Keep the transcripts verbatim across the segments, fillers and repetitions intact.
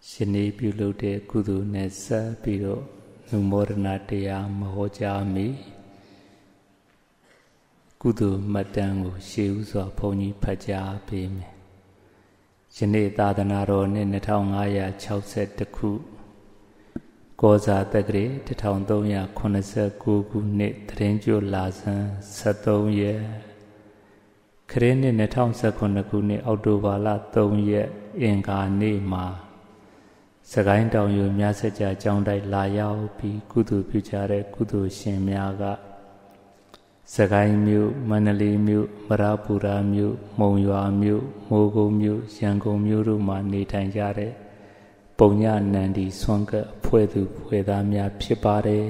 ရှင်နေပြုလုပ်တဲ့ကုသိုလ်နဲ့ဆက်ပြီးတော့နုမောဒနာတရားမဟောကြားမိကုသိုလ်မှတ်တမ်းကိုရှေးဥစွာဘုန်းကြီးဖတ်ကြားပေးမယ်။ယနေ့သာသနာတော်နှစ်နှစ်ထောင်ငါးရာခြောက်สิบเอ็ดခုကောဇာတက္ကရာတစ်ထောင်သုံးရာခုနှစ်สิบเก้าခုနှစ်သတရင်ကျွလာဇန်สิบสามရက်ခရစ်နှစ်နှစ်ထောင်สิบเก้าခုနှစ်အောက်တိုဘာလသုံးရက်အင်္ဂါနေ့မှာစကိုင်းတောင်ယူမြတ်စကြာကျောင်းတိုက်လာရောက်ပြီးကုသိုလ်ပြုကြတဲ့ကုသိုလ်ရှင်များကစကိုင်းမြို့မန္တလေးမြို့မရပူရာမြို့မုံရွာမြို့မိုးကုတ်မြို့ရန်ကုန်မြို့တို့မှာနေထိုင်ကြတဲ့ပုံညနန္ဒီဆွမ်းကအဖွဲ့သူဖွဲ့သားများဖြစ်ပါတယ်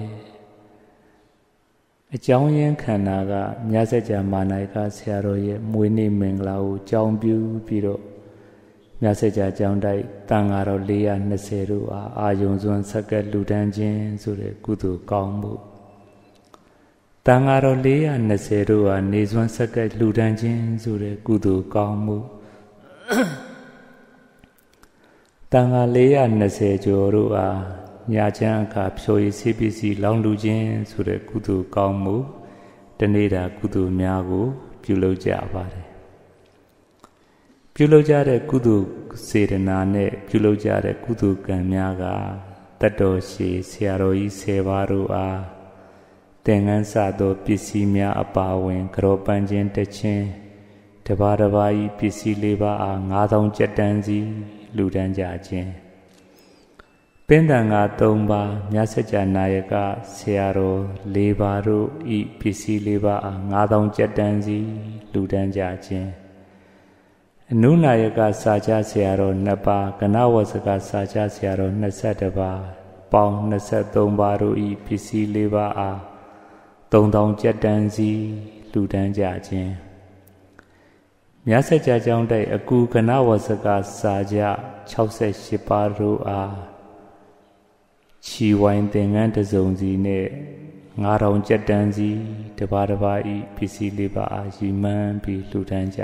အကြောင်းရင်းခန္ဓာကမြတ်စကြာမာနာယကဆရာတော်ရဲ့မွေးနေ့မင်္ဂလာကိုကြောင်းပြုပြီးတော့မြတ်စကြာကျောင်းတိုက်တန်ဃာတော်၄၂၀တို့အားအာယုံစွမ်းဆက်ကလူတန်းခြင်းဆိုတဲ့ကုသိုလ်ကောင်းမှုတန်ဃာတော်၄၂၀တို့အားနေစွမ်းဆက်ကလူတန်းခြင်းဆိုတဲ့ကုသိုလ်ကောင်းမှုတန်ဃာ၄၂၀ကျော်တို့အားညာချမ်းအခါဖြိုရည်စိပစ္စည်းလောင်းလူခြင်းဆိုတဲ့ကုသိုလ်ကောင်းမှုတနေ့တာကုသိုလ်များကိုပြုလုပ်ကြပါတယ်ပြုလုပ်ကြတဲ့ကုသိုလ်စေတနာနဲ့ပြုလုပ်ကြတဲ့ကုသိုလ်ကံများကတတ်တော်ရှည်ဆရာတော်ကြီးဆယ်ပါးတို့အားသင်္ကန်းစသောပစ္စည်းများအပါအဝင်ကြောပန်းခြင်းတခြင်းတပါးတပါးဤပစ္စည်းလေးပါးအားငါးသောင်းကျပ်တန်းစီလူတန်းကြခြင်းပင်တန်ကသုံးပါးမြတ်စကြာနာယကဆရာတော်လေးပါးတို့ဤပစ္စည်းလေးပါးအားငါးသောင်းကျပ်တန်းစီလူတန်းကြခြင်းအနုနာယကစာချဆရာတော်နှစ်ပါးကနဝစကစာချဆရာတော်နှစ်၁၁ပါးပေါင်း၂၃ပါးတို့ဤပစ္စည်းလေးပါးအားသုံးသောင်းကျပ်တန်းစီလူတန်းကြခြင်းမြတ်စကြာကျောင်းတိုက်အကူကနဝစကစာချ၆၈ပါးတို့အားချီဝိုင်းသင်္ကန်းတစ်စုံစီနဲ့ငါးထောင်ကျပ်တန်းစီတပါးတပါးဤပစ္စည်းလေးပါးအားရီမှန်းပြီးလူတန်းကြ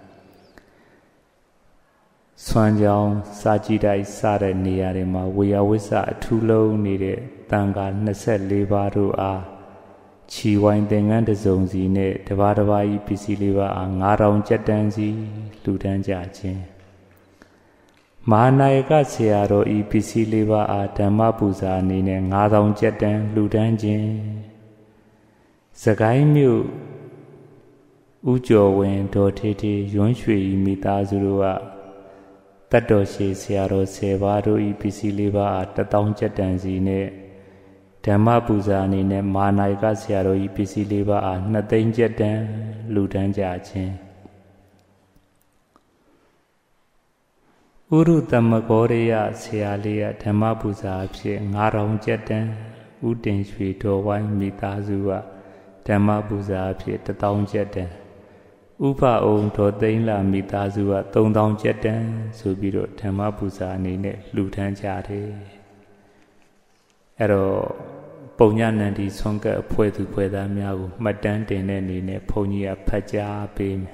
ဆွမ်းကြောင်းစာကြည့်တိုက်စတဲ့နေရာတွေမှာဝေယဝိဆအထူးလုံးနေတဲ့တန်ခါ၂၄ပါးတို့အားချီဝိုင်းသင်္ကန်းတစ်စုံစီနဲ့တပါးတပါးဤပစ္စည်းလေးပါးအားငါးထောင်ကျပ်တန်းစီလူတန်းကြခြင်းမဟာနာယကဆရာတော်ဤပစ္စည်းလေးပါးအားဓမ္မပူဇာအနေနဲ့ငါးထောင်ကျပ်တန်းလူတန်းခြင်းစကိုင်းမြို့ဦးကျော်ဝင်းဒေါ်ထေထေရွှန်းရွှေဤမိသားစုတို့ကတတ်တော်ရှည်ဆရာတော်ဆယ်ပါးတို့ဤပစ္စည်းလေးပါးအားတစ်သောင်းကျပ်တန်းစီနဲ့ဓမ္မပူဇာအနေနဲ့မဟာနာယကဆရာတော်ဤပစ္စည်းလေးပါးအားနှစ်သိန်းကျပ်တန်းလူတန်းကြခြင်းဥရုတမကောရိယဆရာလေးကဓမ္မပူဇာအဖြစ်ငါးထောင်ကျပ်တန်းဥတင်ရွှေတော်ဝိုင်းမိသားစုကဓမ္မပူဇာအဖြစ်တစ်သောင်းကျပ်တန်းဥပအောင်ဒေါ်သိန်းလာမိသားစုကသုံးသောင်းကျပ်တန်းဆိုပြီးတော့ဓမ္မပူဇာအနေနဲ့လှူဒန်းကြတယ်အဲ့တော့ပုံညနန္ဒီဆွမ်းကအဖွဲ့သူဖွဲ့သားများကိုမှတ်တမ်းတင်တဲ့အနေနဲ့ဘုန်းကြီးကဖတ်ကြားပေးမယ်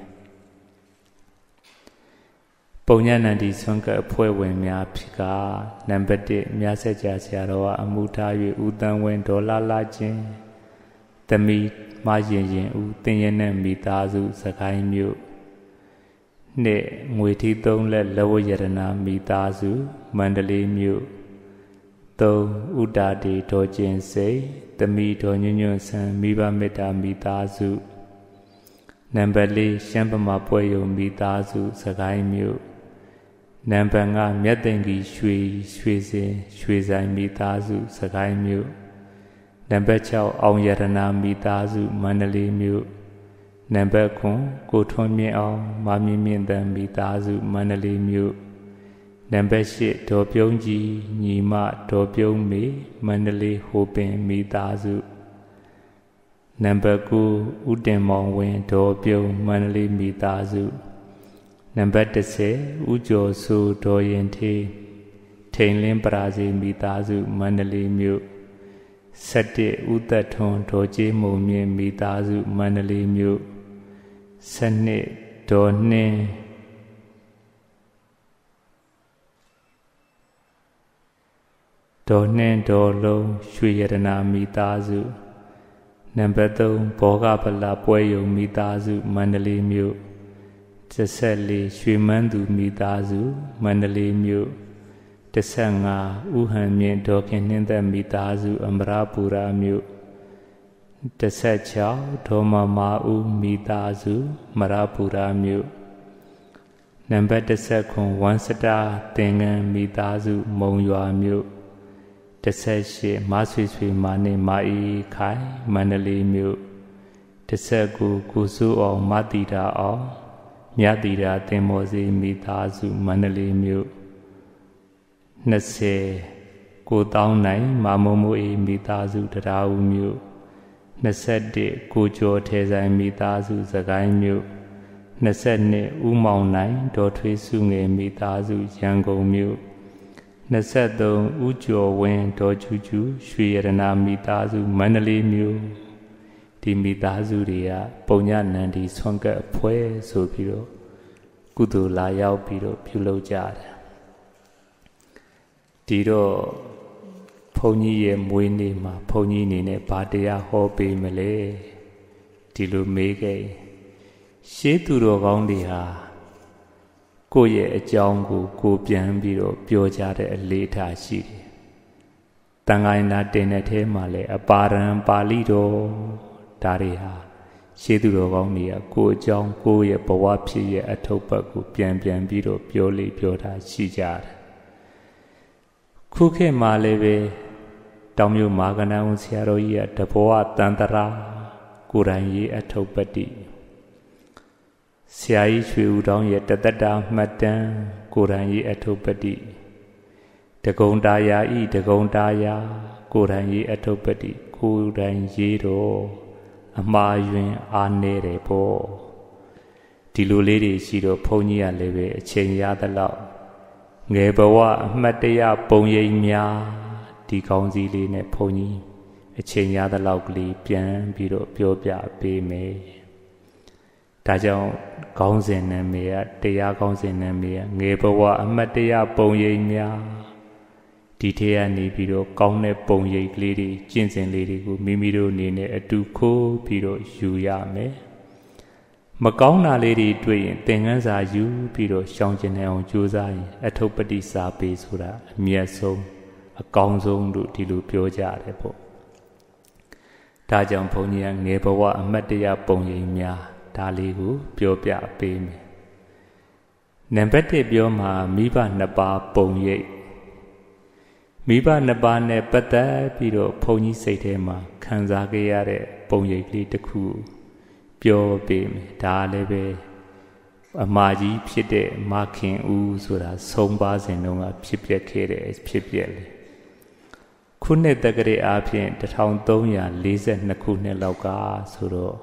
ပုံညနန္ဒီဆွမ်းကအဖွဲ့ဝင်များဖြစ်ကနံပါတ်၁မြတ်စကြာဆရာတော်ကအမှုထား၍ဦးတန်းဝင်းဒေါ်လာလာချင်းသမီးမရင်ရင်ဦးတင်ရနဲ့မိသားစုစကိုင်းမြို့နှစ်ငွေထီးသုံးလက်လဝရတနာမိသားစုမန္တလေးမြို့သုံးဥတာတီဒေါ်ကျင်စိတ်သမီးဒေါ်ညွန့်ညွန့်ဆန်းမိဘမေတ္တာမိသားစုနံပါတ်၄ရှမ်းဗမာပွဲရုံမိသားစုစကိုင်းမြို့နံပါတ်၅မြတ်သိင်္ဂီရွှေရွှေစင်ရွှေဆိုင်မိသားစုစကိုင်းမြို့နံပါတ်၆အောင်ရတနာမိသားစုမန္တလေးမြို့နံပါတ်၇ကိုထွန်းမြင့်အောင်မမြင့်မြင့်တန်မိသားစုမန္တလေးမြို့နံပါတ်၈ဒေါ်ပြုံးကြီးညီမဒေါ်ပြုံးမေမန္တလေးဟိုပင်မိသားစုနံပါတ်၉ဦးတင်မောင်ဝင်းဒေါ်ပြုံးမန္တလေးမိသားစုနံပါတ်၁၀ဦးကျော်စိုးဒေါ်ရင်ထေးထိန်လင်းပရာဇီမိသားစုမန္တလေးမြို့၁၁ဦးသက်ထွန်းဒေါ်ကျေးမုံမြင့်မိသားစုမန္တလေးမြို့၁၂ဒေါ်နှင်းဒေါ်နှင်းဒေါ်လုံးရွှေရတနာမိသားစုနံပါတ်သုံးဘောဂဗလာပွဲယုံမိသားစုမန္တလေးမြို့တစ်ဆက်လေးရွှေမန်းသူမိသားစုမန္တလေးမြို့တစ်ဆက်ငါဥဟံမြင့်ဒေါ်ခင်နှင်းသက်မိသားစုအမရပူရမြို့တစ်ဆက်ခြောက်ဒေါ်မမာဦးမိသားစုမရပူရမြို့နံပါတ်တစ်ဆက်ခွန်ဝမ်စတာသင်္ကန်းမိသားစုမုံရွာမြို့တစ်ဆက်ရှိမဆွေဆွေမာနေမာအီခိုင်မန္တလေးမြို့တစ်ဆက်ကိုကိုစုအောင်မတိတာအောင်မြတ်တိတာသင်္ဘောစီမိသားစုမန္တလေးမြို့နှစ်ဆယ်ကိုတောင်းနိုင်မမုံမိုးအေးမိသားစုတရားဦးမြို့နှစ်ဆက်တစ်ကိုကျော်ထဲဆိုင်မိသားစုစကိုင်းမြို့နှစ်ဆက်နှစ်ဦးမောင်နိုင်ဒေါ်ထွေးစုငယ်မိသားစုရန်ကုန်မြို့နှစ်ဆက်သုံးဦးကျော်ဝင်းဒေါ်ချူချူရွှေရတနာမိသားစုမန္တလေးမြို့ဒီမိသားစုတွေကပုံညနန္ဒီဆွမ်းကပ်ဖွဲဆိုပြီးတော့ကုသိုလ်လာရောက်ပြီးတော့ပြုလုပ်ကြတယ်ဒီတော့ဘုန်းကြီးရဲ့မွေးနေ့မှာဘုန်းကြီးအနေနဲ့ဗာတရားဟောပေးမလဲဒီလိုမေးခဲ့ရှေးသူတော်ကောင်းတွေဟာကိုယ့်ရဲ့အကြောင်းကိုကိုပြန်ပြီးတော့ပြောကြတဲ့အလေးထားရှိတယ်တန်ခါရင်သာတင်တဲ့ထဲမှာလည်းအပါရံပါဠိတော်ဒါတွေဟာရှေးသူတော်ကောင်းတွေကကိုယ့်အကြောင်းကိုယ့်ရဲ့ဘဝဖြစ်ရဲ့အထုပ်ပတ်ကိုပြန်ပြန်ပြီးတော့ပြောလေပြောတာရှိကြတယ်ခုခေတ်မှာလည်းပဲတောင်မြို့မာကနန်းဆရာတော်ကြီးကတဘောတန်တရာကိုယ်တိုင်ရေးအထုပ်ပတ်တိဆရာကြီးရွှေဦးတောင်းရဲ့တသက်တာမှတ်တမ်းကိုယ်တိုင်ရေးအထုပ်ပတ်တိတကုံတာယာဤတကုံတာယာကိုယ်တိုင်ရေးအထုပ်ပတ်တိကိုယ်တိုင်ရေးတော့အမှားယွင်းအားနေတယ်ပေါ့ဒီလိုလေးတွေရှိတော့ဘုန်းကြီးကလည်းပဲအချိန်ရသလောက်ငယ်ဘဝအမှတ်တရပုံရိပ်များဒီကောင်းစီလေးနဲ့ဘုန်းကြီးအချိန်ရသလောက်ကလေးပြန်ပြီးတော့ပြောပြပေးမယ်ဒါကြောင့်ကောင်းစဉ်နာမည်ကတရားကောင်းစဉ်နာမည်ကငယ်ဘဝအမှတ်တရပုံရိပ်များဒီထဲကနေပြီးတော့ကောင်းတဲ့ပုံရိပ်ကလေးတွေကျင့်စဉ်လေးတွေကိုမိမိတို့အနေနဲ့အတူခိုးပြီးတော့ယူရမယ်မကောင်းတာလေးတွေတွေ့ရင်သင်ခန်းစာယူပြီးတော့ရှောင်ကျင်နေအောင်ကြိုးစားရင်အထုပ်ပတိစာပေဆိုတာအမြတ်ဆုံးအကောင်းဆုံးလို့ဒီလိုပြောကြတယ်ပေါ့ဒါကြောင့်ဘုန်းကြီးကငယ်ဘဝအမှတ်တရပုံရိပ်များဒါလေးကိုပြောပြပေးမယ်နံပါတ်တစ်ပြောမှာမိဘနှစ်ပါးပုံရိပ်မိဘနှစ်ပါးနဲ့ပတ်သက်ပြီးတော့ဘုန်းကြီးစိတ်ထဲမှာခံစားခဲ့ရတဲ့ပုံရိပ်ကလေးတစ်ခုပြောပေးမယ်ဒါလည်းပဲအမကြီးဖြစ်တဲ့မခင်ဦးဆိုတာဆုံးပါစဉ်တုန်းကဖြစ်ပျက်ခဲ့တဲ့ဖြစ်ပျက်လေခုနှစ်တက္ကရာအဖြစ်တစ်ထောင်သုံးရာလေးဆယ်နှစ်ခုနှစ်လောက်ကဆိုတော့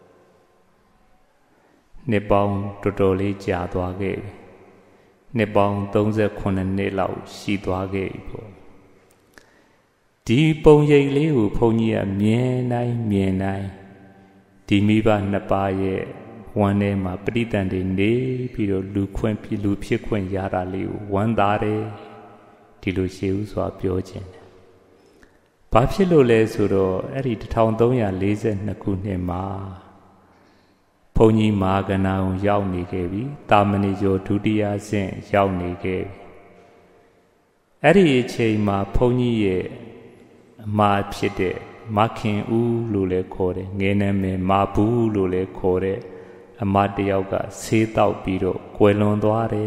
နှစ်ပေါင်းတော်တော်လေးကြာသွားခဲ့ပြီနှစ်ပေါင်းသုံးဆယ်ခုနှစ်လောက်ရှိသွားခဲ့ပြီပေါ့ဒီပုံရိပ်လေးကိုဘုန်းကြီးကမြင်တိုင်းမြင်တိုင်းဒီမိဘနှစ်ပါးရဲ့ဝမ်းထဲမှာပဋိသန္ဓေနေပြီးတော့လူခွင့်လူဖြစ်ခွင့်ရတာလေးကိုဝမ်းသာတယ်ဒီလိုရှေးဥစွာပြောခြင်းတယ်ဘာဖြစ်လို့လဲဆိုတော့အဲ့ဒီတစ်ထောင်သုံးရာလေးဆယ်နှစ်ခုနှစ်မှာဘုန်းကြီးမဟာကဏုံရောက်နေခဲ့ပြီတာမဏိကျော်ဒုတိယဆင့်ရောက်နေခဲ့ပြီအဲ့ဒီအချိန်မှာဘုန်းကြီးရဲ့အမှားဖြစ်တဲ့မခင်ဦးလို့လည်းခေါ်တယ်ငယ်နာမည်မာဘူးလို့လည်းခေါ်တဲ့အမတယောက်ကဆေးတောက်ပြီးတော့ကွယ်လွန်သွားတယ်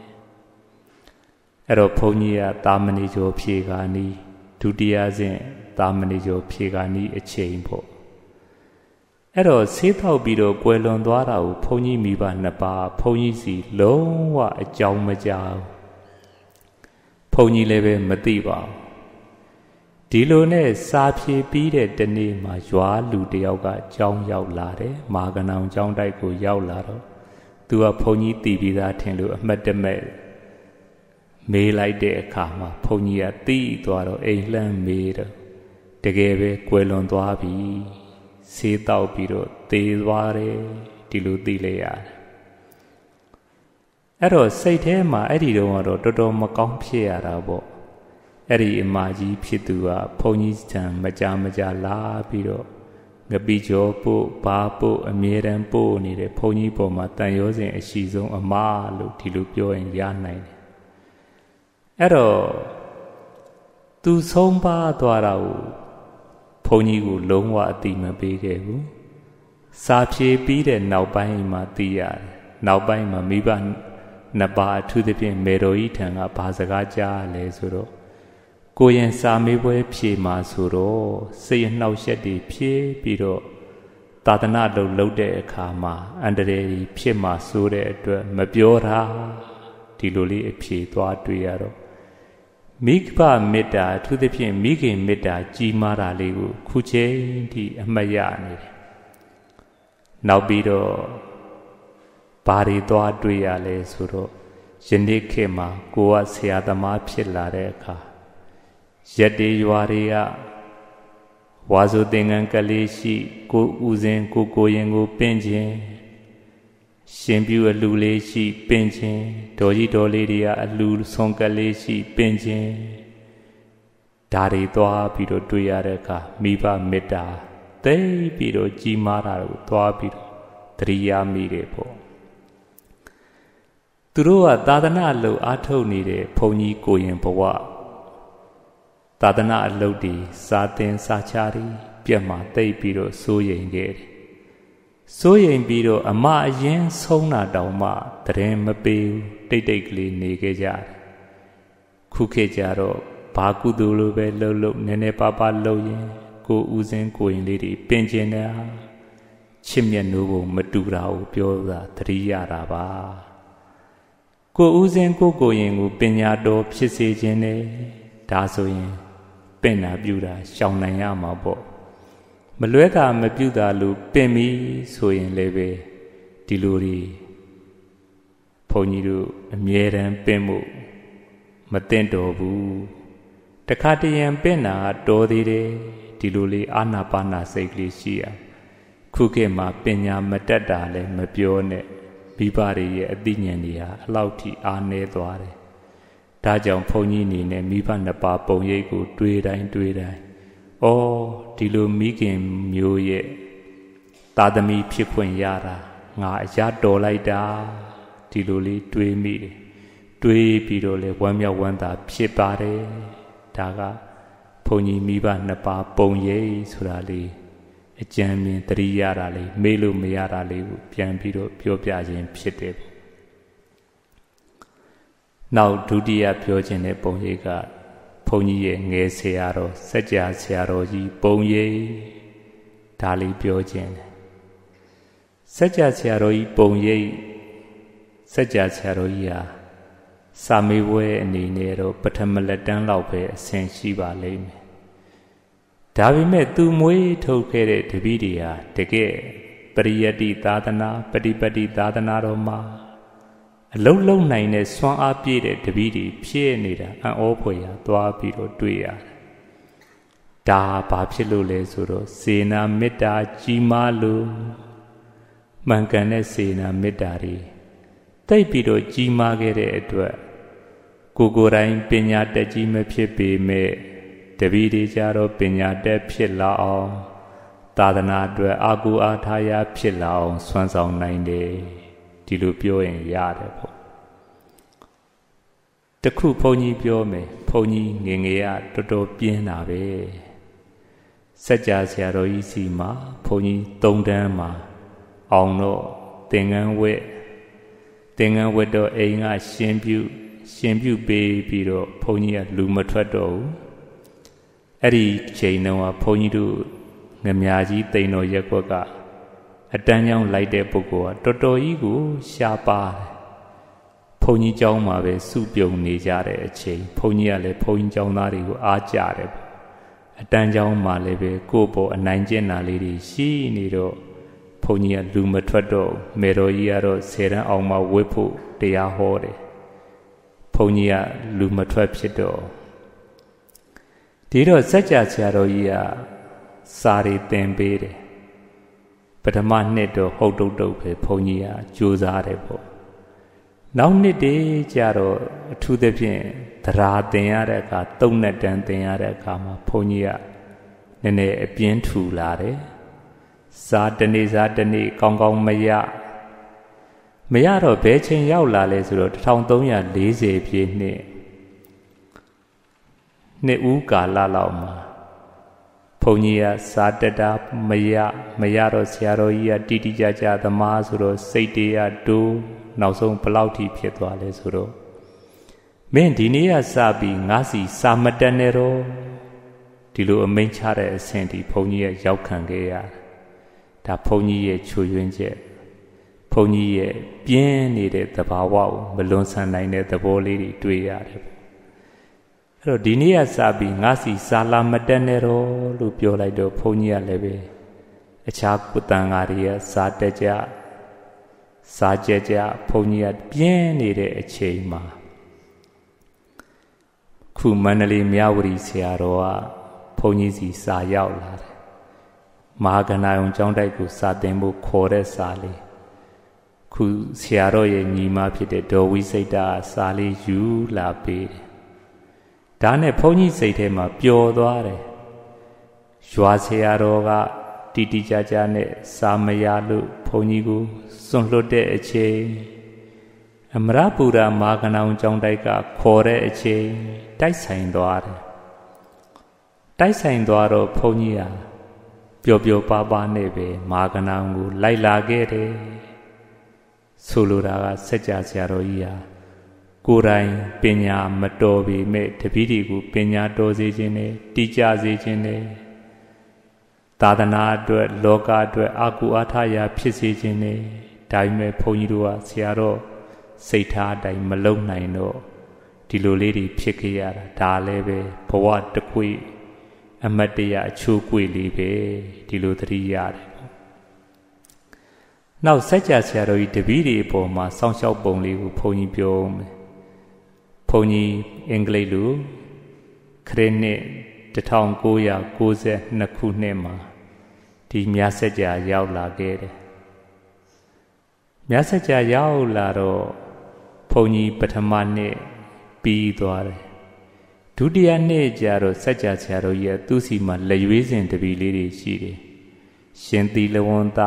အဲ့တော့ဘုန်းကြီးကတာမဏိကျော်ဖြေခါနီးဒုတိယဆင့်တာမဏိကျော်ဖြေခါနီးအချိန်ပေါ့အဲ့တော့ဆေးတောက်ပြီးတော့ကွယ်လွန်သွားတာကိုဘုန်းကြီးမိဘနှစ်ပါးဘုန်းကြီးစီလုံးဝအကြောင်းမကြားဘုန်းကြီးလည်းပဲမသိပါဘူးဒီလိုနဲ့စာဖြေပြီးတဲ့တနေ့မှာရွာလူတယောက်ကကြောင်းရောက်လာတယ်မဟာကဏုံကျောင်းတိုက်ကိုရောက်လာတော့သူကဘုန်းကြီးတည်ပြီးသားထင်လို့အမှတ်တမဲ့မေးလိုက်တဲ့အခါမှာဘုန်းကြီးကတီးသွားတော့အိမ်လှမ်းမေးတော့တကယ်ပဲကွယ်လွန်သွားပြီဆေးတောက်ပြီးတော့သေသွားတယ်ဒီလိုသိလိုက်ရတယ်အဲ့တော့စိတ်ထဲမှာအဲ့ဒီတော့ကတော့တော်တော်မကောင်းဖြစ်ရတာပေါ့အဲ့ဒီအမကြီးဖြစ်သူကဘုန်းကြီးထံမကြမကြလာပြီးတော့ငပိကျော်ပို့ဘာပို့အမြဲတမ်းပို့နေတဲ့ဘုန်းကြီးပေါ်မှာတန်ရောစဉ်အရှိဆုံးအမလို့ဒီလိုပြောရင်ရနိုင်တယ်အဲ့တော့သူဆုံးပါသွားတာကိုဘုန်းကြီးကိုလုံးဝအတိမပေးခဲ့ဘူးစာဖြေပြီးတဲ့နောက်ပိုင်းမှာသိရတယ်နောက်ပိုင်းမှာမိဘနှစ်ပါးအထူးသဖြင့်မေတော်ကြီးထံကဘာစကားကြားလဲဆိုတော့ကိုရင်စာမေးပွဲဖြေမှာဆိုတော့စိတ်နှောက်ယှက်တွေဖြေပြီးတော့သာသနာ့လုပ်လုပ်တဲ့အခါမှာအန္တရာယ်ကြီးဖြစ်မှာဆိုတဲ့အတွက်မပြောတာဒီလိုလေးအဖြေသွားတွေ့ရတော့မိဘမေတ္တာအထူးသဖြင့်မိခင်မေတ္တာကြီးမားတာလေးကိုခုချိန်ထိအမှတ်ရနေတယ်နောက်ပြီးတော့ဘာတွေသွားတွေ့ရလဲဆိုတော့ယနေ့ခေတ်မှာကိုကဆရာသမားဖြစ်လာတဲ့အခါရက်တွေရွာတွေကဝါဆိုသင်္ကန်းကလေးရှိကိုဥစဉ်ကိုကိုရင်ကိုပင့်ခြင်းရှင်ပြူအလူလေးရှိပင့်ခြင်းဒေါ်ကြီးဒေါ်လေးတွေကအလူဆုံးကလေးရှိပင့်ခြင်းဒါတွေသွားပြီးတော့တွေ့ရတဲ့အခါမိဘမေတ္တာသိပြီးတော့ကြီးမားတာကိုသွားပြီးတော့သတိရမိတယ်ပေါ့သူတို့ကသာသနာ့လို့အားထုတ်နေတဲ့ဘုန်းကြီးကိုရင်ဘဝသာသနာ့အလုပ်တွေစာသင်စာချတွေပြတ်မှသိပြီးတော့စိုးရိမ်ခဲ့တယ်စိုးရိမ်ပြီးတော့အမအရင်ဆုံးတာတောင်မှတရင်မပေးတိတ်တိတ်ကလေးနေခဲ့ကြတယ်ခုခေတ်ကြတော့ဘာကုသိုလ်လိုပဲလှုပ်လှုပ်နည်းနည်းပါးပါးလှုပ်ရင်ကိုဥစဉ်ကိုရင်လေးတွေပင်ကျင်တယ်ချစ်မြတ်နိုးဖို့မတူတာကိုပြောတာသတိရတာပါကိုဥစဉ်ကိုကိုရင်ကိုပညာတော်ဖြစ်စေခြင်းနဲ့ဒါဆိုရင်ပင့်တာပြုတာရှောင်နိုင်ရမှာပေါ့မလွဲတာမပြုတာလို့ပင့်ပြီဆိုရင်လည်းပဲဒီလိုတွေဘုန်းကြီးတို့အမြဲတမ်းပင့်မှုမသင့်တော်ဘူးတခါတရံပင့်တာတော်သေးတယ်ဒီလိုလေးအာနာပါနာစိတ်ကလေးရှိရခုခေတ်မှာပညာမတတ်တာလည်းမပြောနဲ့မိဘတွေရဲ့အသိဉာဏ်တွေဟာအလောက်ထိအားနည်းသွားတယ်ဒါကြောင့်ဘုန်းကြီးအနေနဲ့မိဘနှစ်ပါးပုံရိပ်ကိုတွေးတိုင်းတွေးတိုင်းဩဒီလိုမိခင်မျိုးရဲ့သာသမီဖြစ်ခွင့်ရတာငါအရတော်လိုက်တာဒီလိုလေးတွေးမိတယ်တွေးပြီးတော့လေဝမ်းမြောက်ဝမ်းသာဖြစ်ပါတယ်ဒါကဘုန်းကြီးမိဘနှစ်ပါးပုံရိပ်ဆိုတာလေးအကြံဉာဏ်တရိရတာလေးမေးလို့မရတာလေးကိုပြန်ပြီးတော့ပြောပြခြင်းဖြစ်တယ်နောက်ဒုတိယပြောခြင်းတဲ့ပုံရိပ်ကဘုန်းကြီးရဲ့ငယ်ဆရာတော်စัจ जा ဆရာတော်ကြီးပုံရိပ်ဒါလေးပြောခြင်းတယ်စัจ जा ဆရာတော်ကြီးပုံရိပ်စัจ जा ဆရာတော်ကြီးဟာစာမေးပွဲအနေနဲ့တော့ပထမလက်တန်းလောက်ပဲအဆင့်ရှိပါလိမ့်မယ်ဒါပေမဲ့သူမွေးထုတ်ခဲ့တဲ့တပည့်တွေဟာတကယ်ပရိယတ္တိသာသနာပฏิပတ်တိသာသနာတော်မှာအလုံးလုံးနိုင်တဲ့စွမ်းအားပြည့်တဲ့တပည့်တွေဖြစ်နေတာအံ့ဩဖွယ်ရာသွားပြီးတော့တွေ့ရတယ်။ဒါဘာဖြစ်လို့လဲဆိုတော့စေနာမေတ္တာကြီးမားလို့မှန်ကန်တဲ့စေနာမေတ္တာတွေတိတ်ပြီးတော့ကြီးမားခဲ့တဲ့အတွက်ကိုကိုယ်တိုင်ပညာတတ်ကြီးမဖြစ်ပေမဲ့တပည့်တွေကြတော့ပညာတတ်ဖြစ်လာအောင်သာသနာအတွက်အာကိုအားထားရဖြစ်လာအောင်ဆွမ်းဆောင်နိုင်တယ်ဒီလိုပြောရင်ရတယ်ပေါ့တခုဘုန်းကြီးပြောမယ်ဘုန်းကြီးငယ်ငယ်ကတော်တော်ပြင်းတာပဲစัจ जा ဆရာတော်ကြီးစီမှာဘုန်းကြီးသုံးတန်းမှာအောင်တော့သင်္ကန်းဝက်သင်္ကန်းဝက်တော့အိမ်ကရှင်ပြုရှင်ပြုပေးပြီးတော့ဘုန်းကြီးကလူမထွက်တော့ဘူးအဲ့ဒီချိန်တုန်းကဘုန်းကြီးတို့ငမြကြီးတိန်တော်ရက်ကွက်ကအတန်းကြောင်းလိုက်တဲ့ပုဂ္ဂိုလ်ကတော်တော်ကြီးကိုရှားပါတယ်ဘုန်းကြီးကျောင်းမှာပဲစုပြုံနေကြတဲ့အချိန်ဘုန်းကြီးကလည်းဘုန်းကြီးကျောင်းသားတွေကိုအားကြတယ်အတန်းကျောင်းမှာလည်းပဲကိုယ့်ဘောအနိုင်ကျင့်တာလေးတွေရှိနေတော့ဘုန်းကြီးကလူမထွက်တော့မေတော်ကြီးကတော့ဆယ်တန်းအောင်မှဝတ်ဖို့တရားဟောတယ်ဘုန်းကြီးကလူမထွက်ဖြစ်တော့ဒီတော့စัจ जा ဆရာတော်ကြီးကစာရီသင်ပေးတယ်ပထမနှစ်တော့ဟုတ်တုတ်တုတ်ပဲဘုန်းကြီးကကြိုးစားတယ်ပေါ့နောက်နှစ်တည်းကြတော့အထူးသဖြင့်သရာသင်ရတဲ့အခါသုံးနှစ်တန်းသင်ရတဲ့အခါမှာဘုန်းကြီးကနည်းနည်းအပြင်းထူလာတယ်ဇာတနေ့ဇာတနေ့ကောင်းကောင်းမရမရတော့ဘယ်ချိန်ရောက်လာလဲဆိုတော့တစ်ထောင်သုံးရာလေးဆယ်ပြည့်နှစ်နှစ်ဦးကာလလောက်မှာဘုန်းကြီးကစာတတာမရမရတော့ဆရာတော်ကြီးကတိတိကျကျသမားဆိုတော့စိတ်တရားတိုးနောက်ဆုံးဘလောက်ထိဖြစ်သွားလဲဆိုတော့မင်းဒီနေ့ကစပြီးငါစီစာမတက်နဲ့တော့ဒီလိုအမိန့်ချတဲ့အဆင့်ဒီဘုန်းကြီးရဲ့ရောက်ခံခဲ့ရဒါဘုန်းကြီးရဲ့ချွေရင်းချက်ဘုန်းကြီးရဲ့ပြင်းနေတဲ့သဘာဝကိုမလွန်ဆန်နိုင်တဲ့သဘောလေးတွေတွေ့ရတယ်အဲ့တော့ဒီနေ့ကစပြီးငါစီစာလာမတက်နဲ့တော့လို့ပြောလိုက်တော့ဘုန်းကြီးကလည်းပဲအခြားကုသံဃာတွေကစာတက်ကြစာကြကြဘုန်းကြီးကပြင်းနေတဲ့အချိန်မှာခုမန္တလေးမြဝတီဆရာတော်ကဘုန်းကြီးစီစာရောက်လာတယ်မဟာကဏယုံကျောင်းတိုက်ကိုစာသင်ဖို့ခေါ်တဲ့စာလေးခုဆရာတော်ရဲ့ညီမဖြစ်တဲ့ဒေါ်ဝိစိတ်တာစာလေးယူလာပေးတယ်ဒါနဲ့ဘုန်းကြီးစိတ်ထဲမှာပျော်သွားတယ်ရွာဆရာတော်ကတီတီကြကြနဲ့စာမရလို့ဘုန်းကြီးကိုစွန့်လွတ်တဲ့အချိန်အမရပူရာမာကဏောင်ကျောင်းတိုက်ကခေါ်တဲ့အချိန်တိုက်ဆိုင်သွားတယ်တိုက်ဆိုင်သွားတော့ဘုန်းကြီးဟာပျော်ပျော်ပါးပါးနဲ့ပဲမာကဏောင်ကိုလိုက်လာခဲ့တယ်ဆိုလိုတာကစัจ जा ဆရာတော်ကြီးဟာကိုယ်တိုင်ပညာမတော်ပေမဲ့တပည့်တွေကိုပညာတော်စေခြင်းနဲ့တည်ကြစေခြင်းနဲ့သာသနာအတွက်လောကအတွက်အာကုအားထားရာဖြစ်စေခြင်းနဲ့ဒါပေမဲ့ဘုန်းကြီးတို့ကဆရာတော်စိတ်ထားအတိုင်းမလုံနိုင်တော့ဒီလိုလေးတွေဖြစ်ခဲ့ရတာဒါလည်းပဲဘဝတစ်ခွေအမတ်တရအချိုးကွေလေးပဲဒီလိုသတိရတယ်နောက်စัจ जा ဆရာတော်ကြီးတပည့်တွေအပေါ်မှာစောင့်ရှောက်ပုံလေးကိုဘုန်းကြီးပြောမယ်ဘုန်းကြီးအင်္ဂလိပ်လိုခရစ်နှစ်တစ်ထောင်ကိုးရာကိုးဆယ်နှစ်ခုနှစ်မှာဒီမြတ်စัจ जा ရောက်လာခဲ့တယ်မြတ်စัจ जा ရောက်လာတော့ဘုန်းကြီးပထမနှစ်ပြီးသွားတယ်ဒုတိယနှစ်ကျတော့စัจ जा ဆရာတော်ကြီးကသူ့စီမှာလက်ရွေးစင်တပည့်လေးတွေရှိတယ်ရှင်သီလဝန္တ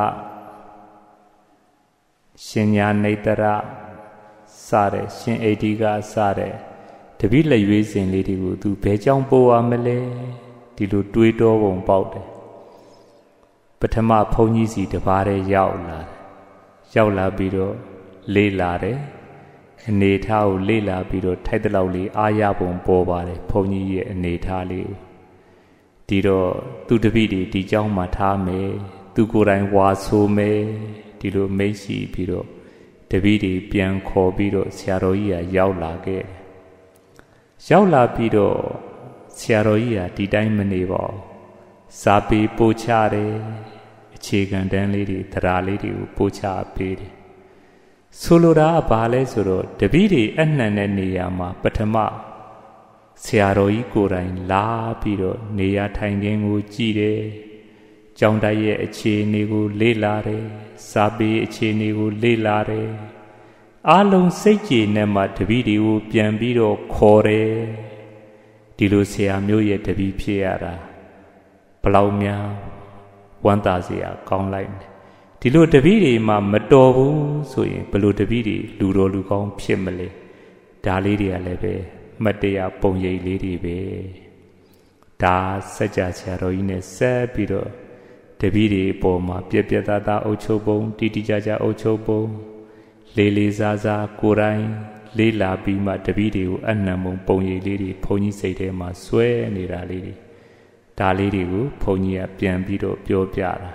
ရှင်ညာနေတရစတဲ့ရှင်အိဒီကစတဲ့တပည့်လက်ရွေးစင်လေးတွေကိုသူဘယ်ကြောင့်ပို့ရမလဲဒီလိုတွေးတောပုံပေါက်တယ်ပထမဘုန်းကြီးစီတပါးတည်းရောက်လာတယ်ရောက်လာပြီးတော့လေ့လာတယ်အနေထားကိုလေ့လာပြီးတော့ထိုက်တဲ့လောက်လေးအားရပုံပေါ်ပါတယ်ဘုန်းကြီးရဲ့အနေထားလေးကိုဒီတော့သူတပည့်တွေဒီကြောင်းမှာထားမယ်သူကိုယ်တိုင်ဝါဆိုမယ်ဒီလိုမိတ်ရှိပြီးတော့တပည့်တွေပြန်ခေါ်ပြီးတော့ဆရာတော်ကြီးကရောက်လာခဲ့တယ်ရောက်လာပြီးတော့ဆရာတော်ကြီးကဒီတိုင်းမနေပါဘူးစာပေပို့ချတယ်အခြေခံတန်းလေးတွေသရာလေးတွေကိုပို့ချပေးတယ်ဆိုလိုတာကဘာလဲဆိုတော့တပည့်တွေအနှံတဲ့နေရာမှာပထမဆရာတော်ကြီးကိုယ်တိုင်လာပြီးတော့နေရာထိုင်ခင်းကိုကြည့်တယ်ကျောင်းတိုက်ရဲ့အခြေအနေကိုလေ့လာတယ်စာပေအခြေအနေကိုလေ့လာတယ်အားလုံးစိတ်ကြည်နဲ့မှတပည့်တွေကိုပြန်ပြီးတော့ခေါ်တယ်ဒီလိုဆရာမျိုးရဲ့တပည့်ဖြစ်ရတာဘလောက်များဝမ်းသာစရာကောင်းလိုက်တယ်ဒီလိုတပည့်တွေမှမတော်ဘူးဆိုရင်ဘယ်လိုတပည့်တွေလူတော်လူကောင်းဖြစ်မလဲဒါလေးတွေကလည်းပဲမတရားပုံရိပ်လေးတွေပဲဒါစัจ जा ဆရာတော်ကြီးနဲ့ဆက်ပြီးတော့တပည့်တွေအပေါ်မှာပြက်ပြက်သားသားအုပ်ချုပ်ပုံတိတိကျကျအုပ်ချုပ်ပုံလေးလေးစားစားကိုယ်တိုင်လေးလာပြီးမှတပည့်တွေကိုအနံပုံပုံရိပ်လေးတွေဘုန်းကြီးစိတ်ထဲမှာဆွဲနေတာလေးတွေဒါလေးတွေကိုဘုန်းကြီးကပြန်ပြီးတော့ပြောပြတာ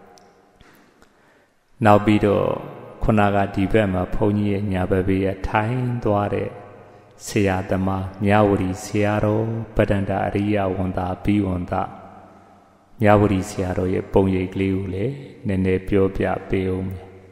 နောက်ပြီးတော့ခုနကဒီဘက်မှာဘုန်းကြီးရဲ့ညာဘက်ဘေးကထိုင်သွားတဲ့ဆရာသမားမြဝတီဆရာတော်ပတ္တန္တအရိယဝန္တာပြီးဝန္တာမြဝတီဆရာတော်ရဲ့ပုံရိပ်ကလေးကိုလည်းနည်းနည်းပြောပြပေးအောင်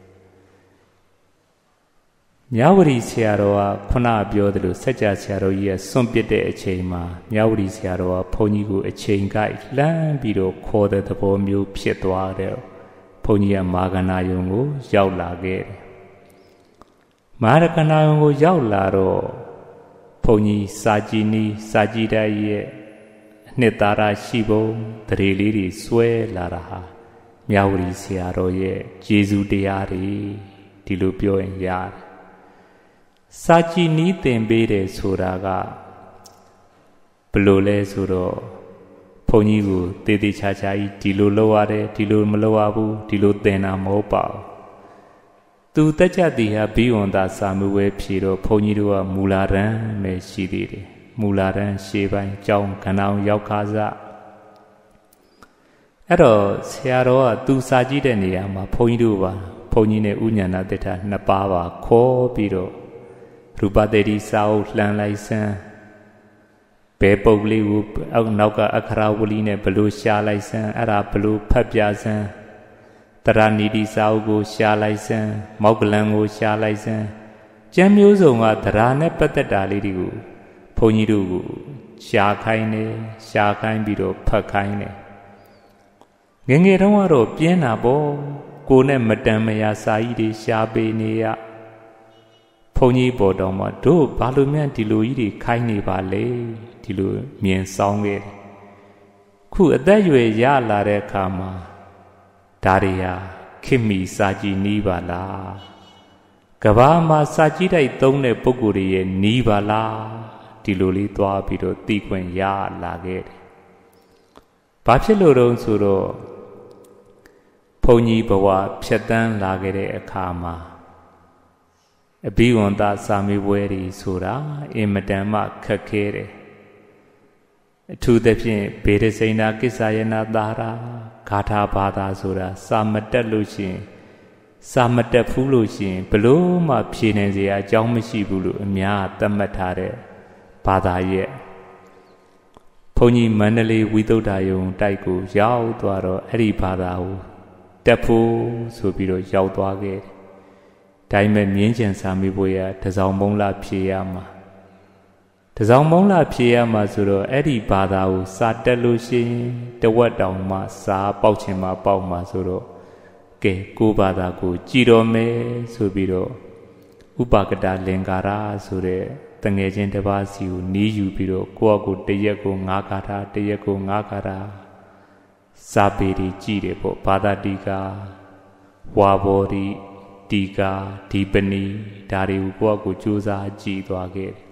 မြဝတီဆရာတော်ကခုနပြောသလိုစัจ जा ဆရာတော်ကြီးရဲ့စွန့်ပစ်တဲ့အချိန်မှာမြဝတီဆရာတော်ကဘုန်းကြီးကိုအချိန်ကိုက်လှမ်းပြီးတော့ခေါ်တဲ့သဘောမျိုးဖြစ်သွားတယ်ဘုန်းကြီးကမာဂနာယုံကိုရောက်လာခဲ့တယ်မဟာရကနာယုံကိုရောက်လာတော့ဘုန်းကြီးစာကြည်နီးစာကြည်တိုက်ရဲ့နှစ်သာရရှိပုံတရေလေးတွေဆွဲလာတာဟာမြဝတီဆရာတော်ရဲ့ကျေးဇူးတရားတွေဒီလိုပြောရင်ရတယ်စာကြည်နီးသင်ပေးတယ်ဆိုတာကဘယ်လိုလဲဆိုတော့ဘုန်းကြီးကိုတေးသေးချာချာကြီးဒီလိုလုပ်ရတယ်ဒီလိုမလုပ်ရဘူးဒီလိုသင်တာမဟုတ်ပါဘူးသူတက်ကြသည်ဟာဘိဝန္တာစာမဝဲဖြေတော့ဘုန်းကြီးတို့ကမူလာရန်ပဲရှိသေးတယ်မူလာရန်ရှေးပိုင်းကျောင်းခဏအောင်ရောက်ခါစအဲ့တော့ဆရာတော်ကသူစာကြည့်တဲ့နေရာမှာဘုန်းကြီးတို့ပါဘုန်းကြီးနဲ့ဥညာဏတိဋ္ဌနှစ်ပါးပါခေါ်ပြီးတော့ရူပတေတိစာအုပ်လှန်လိုက်စမ်းဘဲပုတ်လေးကိုအောက်နောက်ကအခရာဝလီနဲ့ဘလို့ရှာလိုက်စမ်းအဲ့ဒါဘလို့ဖတ်ပြစမ်းတရဏီတိစာအုပ်ကိုရှာလိုက်စမ်းမောက်ကလန်ကိုရှာလိုက်စမ်းကျမ်းမျိုးစုံကတရာနဲ့ပတ်သက်တာလေးတွေကိုဘုန်းကြီးတို့ကိုရှာခိုင်းတယ်ရှာခိုင်းပြီးတော့ဖတ်ခိုင်းတယ်ငယ်ငယ်တုန်းကတော့ပြင်းတာပေါ့ကိုနဲ့မတန်မရာစာကြီးတွေရှာပေးနေရဘုန်းကြီးပေါ်တော်မှာတို့ဘာလို့မြန်ဒီလိုကြီးတွေခိုင်းနေပါလဲဒီလိုမြင်ဆောင်ခဲ့တယ်ခုအသက်အရွယ်ရလာတဲ့အခါမှာဒါတွေဟာခင်မီစာကြည်နီးပါလားကဘာမှာစာကြည်တိုက်သုံးတဲ့ပုဂ္ဂိုလ်တွေရဲ့နီးပါလားဒီလိုလေးသွားပြီးတော့သိခွင့်ရလာခဲ့တယ်ဘာဖြစ်လို့တုံးဆိုတော့ဘုန်းကြီးဘဝဖြတ်တန်းလာခဲ့တဲ့အခါမှာအဘိဝန္တစာမေးပွဲတွေဆိုတာအင်မတန်မှခက်ခဲတယ်အထူးသဖြင့်ဘေဒစိဏကိစ္ဆယနာသာရာဂါထာဘာသာဆိုတာစာမတက်လို့ရှိရင်စာမတက်ဘူးလို့ရှိရင်ဘလို့မှဖြေနိုင်စရာအကြောင်းမရှိဘူးလို့အများသတ်မှတ်ထားတဲ့ဘာသာရဲ့ဘုန်းကြီးမန္တလေးဝိသုဒ္ဓယုံတိုက်ကိုရောက်သွားတော့အဲ့ဒီဘာသာကိုတက်ဖို့ဆိုပြီးတော့ရောက်သွားခဲ့တယ်။ဒါပေမဲ့မြင်းကျန်စာမေးပွဲရတစောင်းမုံလာဖြေရမှာတစောင်းမုံလာဖြေရမှာဆိုတော့အဲ့ဒီဘာသာကိုစာတက်လို့ရှိရင်တဝက်တောင်မှစာပေါက်ချင်မှပေါက်မှာဆိုတော့ကဲကိုဘာသာကိုကြည်တော်မယ်ဆိုပြီးတော့ဥပကတလင်္ကာရဆိုတဲ့တငယ်ချင်းတစ်ပါးစီကိုနီးယူပြီးတော့ကိုယ့်အကိုတရက်ကိုငါးကာထာတရက်ကိုငါးကာထာစာပေတွေကြည်တယ်ပေါ့ဘာသာတိကာဝါဘောတိတိကာဒီပနီဒါတွေကိုကိုယ့်အကိုကြိုးစားကြည်သွားခဲ့တယ်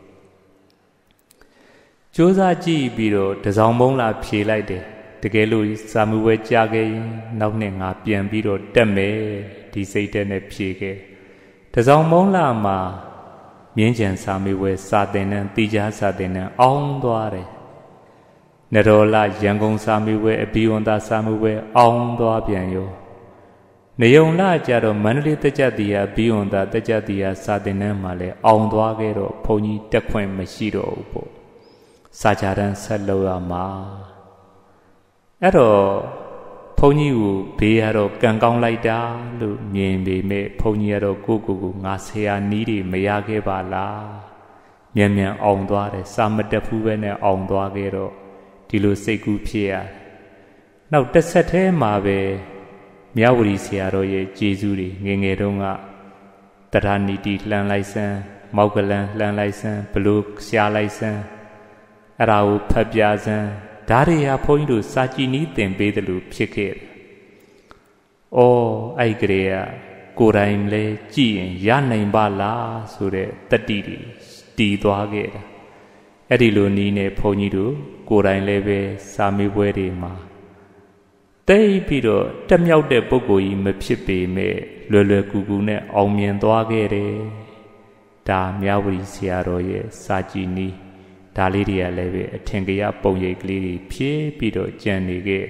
ကြိုးစားကြည့်ပြီးတော့တစောင်းမုံလာဖြေလိုက်တယ်တကယ်လို့စာမှုဝဲကြားခဲ့ရင်နောက်နှစ်ငါပြန်ပြီးတော့တက်မယ်ဒီစိတ်တဲ့နဲ့ဖြေခဲ့တစောင်းမုံလာမှာမြင်းကျန်စာမေးပွဲစာသင်တန်းတိကျစာသင်တန်းအောင်သွားတယ်နရောလရန်ကုန်စာမေးပွဲအဘိဝန္တစာမေးပွဲအောင်သွားပြန်ရောနေုံလာကြတော့မန္တလေးတက်ကြတိယဘိဝန္တတက်ကြတိယစာသင်တန်းမှာလည်းအောင်သွားခဲ့တော့ဘုန်းကြီးတက်ခွင့်မရှိတော့ဘူးပေါ့စာကြတန်းဆက်လုပ်ရမှာအဲ့တော့ဘုန်းကြီးကိုဘေးကတော့ကံကောင်းလိုက်တာလို့မြင်ပေမဲ့ဘုန်းကြီးကတော့ကိုကိုကိုငါဆရာနီးတွေမရခဲ့ပါလားမြန်မြန်အောင်သွားတယ်စာမတက်ဘူးပဲနဲ့အောင်သွားခဲ့တော့ဒီလိုစိတ်ကူးဖြစ်ရတယ်နောက်တစ်ဆက်တည်းမှာပဲမြဝတီဆရာတော်ရဲ့ကျေးဇူးတွေငယ်ငယ်တုန်းကတရဏီတိလှမ်းလိုက်စမ်းမောက်ကလန်လှမ်းလိုက်စမ်းဘလို့ရှားလိုက်စမ်းအဲ့ဒါကိုဖတ်ပြစမ်းဒါတွေဟာဘုန်းကြီးတို့စာကြည်နီးသင်ပေးတယ်လို့ဖြစ်ခဲ့တယ်။အော်အဲ့ကလေးကကိုယ်တိုင်လဲကြည်ရင်ရနိုင်ပါလားဆိုတဲ့တတိတွေတည်သွားခဲ့တာ။အဲ့ဒီလိုနီးနဲ့ဘုန်းကြီးတို့ကိုယ်တိုင်လည်းပဲစာမေးပွဲတွေမှာတိတ်ပြီးတော့တက်မြောက်တဲ့ပုဂ္ဂိုလ်ကြီးမဖြစ်ပေမဲ့လွယ်လွယ်ကူကူနဲ့အောင်မြင်သွားခဲ့တယ်။ဒါမြဝတီဆရာတော်ရဲ့စာကြည်နီးဒါလေးတွေကလည်းပဲအထင်ကြီးပုံရိပ်ကလေးတွေဖြည့်ပြီးတော့ကြံနေခဲ့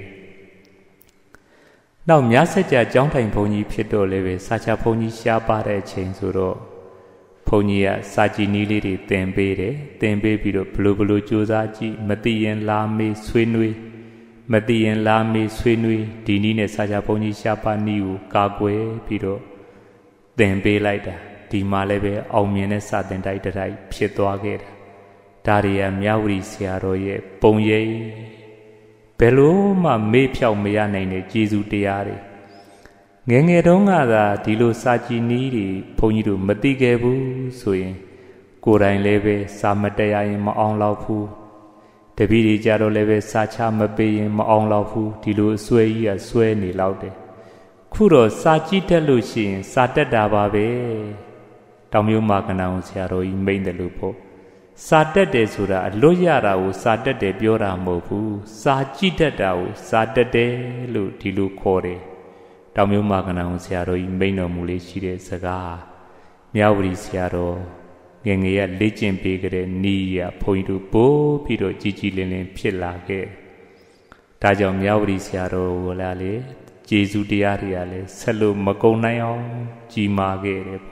နောက်မြတ်စကြာကျောင်းထိုင်ဘုန်းကြီးဖြစ်တော့လည်းပဲစာချဘုန်းကြီးရှားပါတဲ့အချိန်ဆိုတော့ဘုန်းကြီးကစာကြည်နီးလေးတွေသင်ပေးတယ်သင်ပေးပြီးတော့ဘလို့ဘလို့ကြိုးစားကြည့်မသိရင်လာမေးဆွေးနွေးမသိရင်လာမေးဆွေးနွေးဒီနည်းနဲ့စာချဘုန်းကြီးရှားပါနည်းကိုကာကွယ်ပြီးတော့သင်ပေးလိုက်တာဒီမှာလည်းပဲအောင်မြင်တဲ့စာသင်တိုက်တိုက်ဖြစ်သွားခဲ့တာဒါရီယာမြဝတီဆရာတော်ရဲ့ပုံရိပ်ဘယ်လို့မှမေ့ဖြောက်မရနိုင်တဲ့ကျေးဇူးတရားတွေငယ်ငယ်တုန်းကသာဒီလိုစာကြည့်နည်းတွေဘုန်းကြီးတို့မသိခဲ့ဘူးဆိုရင်ကိုယ်တိုင်လည်းပဲစာမတက်ရရင်မအောင်လောက်ဘူးတပည့်တွေကြတော့လည်းပဲစာချမပေးရင်မအောင်လောက်ဘူးဒီလိုအစွဲကြီးကစွဲနေလောက်တယ်ခုတော့စာကြည့်တတ်လို့ရှိရင်စာတက်တာပါပဲတောင်မျိုးမာကနာအောင်ဆရာတော်ကြီးမိန့်တယ်လို့ပေါ့စာတက်တယ်ဆိုတာအလွတ်ရတာကိုစာတက်တယ်ပြောတာမဟုတ်ဘူးစာကြည့်တတ်တာကိုစာတက်တယ်လို့ဒီလိုခေါ်တယ်တောင်မျိုးမာကနာအောင်ဆရာတော်ကြီးမိန့်တော်မူလေးရှိတဲ့စကားမြဝတီဆရာတော်ငယ်ငယ်ကလေ့ကျင့်ပေးကြတဲ့နီးရဘုန်းကြီးတို့ပို့ပြီးတော့ကြီးကြီးလင်းလင်းဖြစ်လာခဲ့ဒါကြောင့်မြဝတီဆရာတော်ကိုလည်းလေကျေးဇူးတရားတွေကလည်းဆက်လို့မကုန်နိုင်အောင်ကြီးမားခဲ့တယ်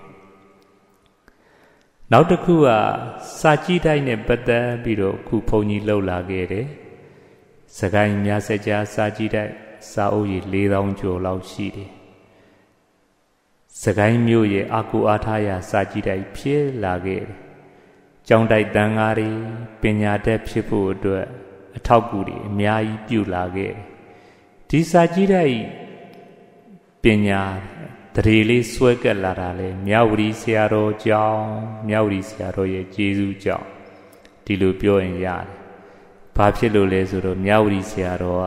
နောက်တစ်ခုကစာကြည့်တိုင်းနဲ့ပတ်သက်ပြီးတော့ခုဘုန်းကြီးလှုပ်လာခဲ့တယ်စကိုင်းမြစကြာစာကြည့်တိုင်းစာအုပ်ကြီး၄သောင်းကျော်လောက်ရှိတယ်စကိုင်းမြို့ရဲ့အာကူအားထားရာစာကြည့်တိုင်းဖြစ်လာခဲ့တယ်ကျောင်းတိုက်တန်ဃာတွေပညာတတ်ဖြစ်ဖို့အတွက်အထောက်အကူတွေအများကြီးပြုလာခဲ့တယ်ဒီစာကြည့်တိုင်းပညာတရေလေးဆွဲကပ်လာတာလေမြဝတီဆရာတော်ကြောင့်မြဝတီဆရာတော်ရဲ့ကျေးဇူးကြောင့်ဒီလိုပြောရင်ရတယ်။ဘာဖြစ်လို့လဲဆိုတော့မြဝတီဆရာတော်က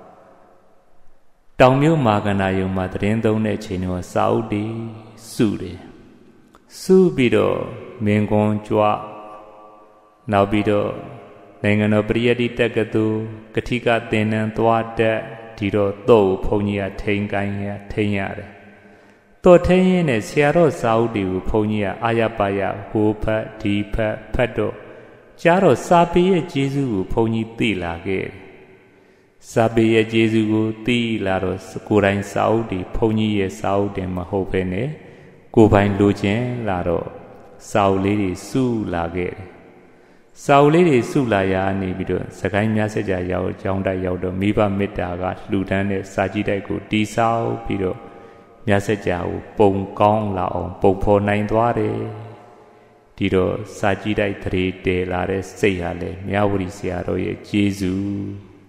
တောင်မြို့မာကနာယုံမှာတရင်သုံးတဲ့ချိန်တော့စာအုပ်တွေစုတယ်။စုပြီးတော့မင်းကွန်ကြွနောက်ပြီးတော့နိုင်ငံတော်ပရိယတ္တိတက္ကသိုလ်ကတိကသင်တန်းသွားတက်ဒီတော့တော့ဘုန်းကြီးကထိန်ကိုင်းရထိန်ရတယ်တော်ထင်းရင်နဲ့ဆရာတော်စာအုပ်တွေကိုဘုန်းကြီးကအာရပါရဟိုဖတ်ဒီဖတ်ဖတ်တော့ကြားတော့စာပေရဲ့ကျေးဇူးကိုဘုန်းကြီးသိလာခဲ့စာပေရဲ့ကျေးဇူးကိုသိလာတော့ကိုယ်တိုင်စာအုပ်တွေဘုန်းကြီးရဲ့စာအုပ်တွေမဟုတ်ဘဲနဲ့ကိုယ်ပိုင်လိုချင်လာတော့စာအုပ်လေးတွေစုလာခဲ့စာအုပ်လေးတွေစုလာရနေပြီးတော့စကိုင်းမြဆက်ကြရောက်ကျောင်းတိုက်ရောက်တော့မိဘမေတ္တာကလှူဒန်းတဲ့စာကြည့်တိုက်ကိုတီးဆောက်ပြီးတော့မြတ်စကြာကိုပုံကောင်းလာအောင်ပုံဖော်နိုင်သွားတယ်ဒီတော့စာကြည့်တိုက်တရေတဲလာတဲ့စိတ်ဟာလေမြဝတီဆရာတော်ရဲ့ကျေးဇူး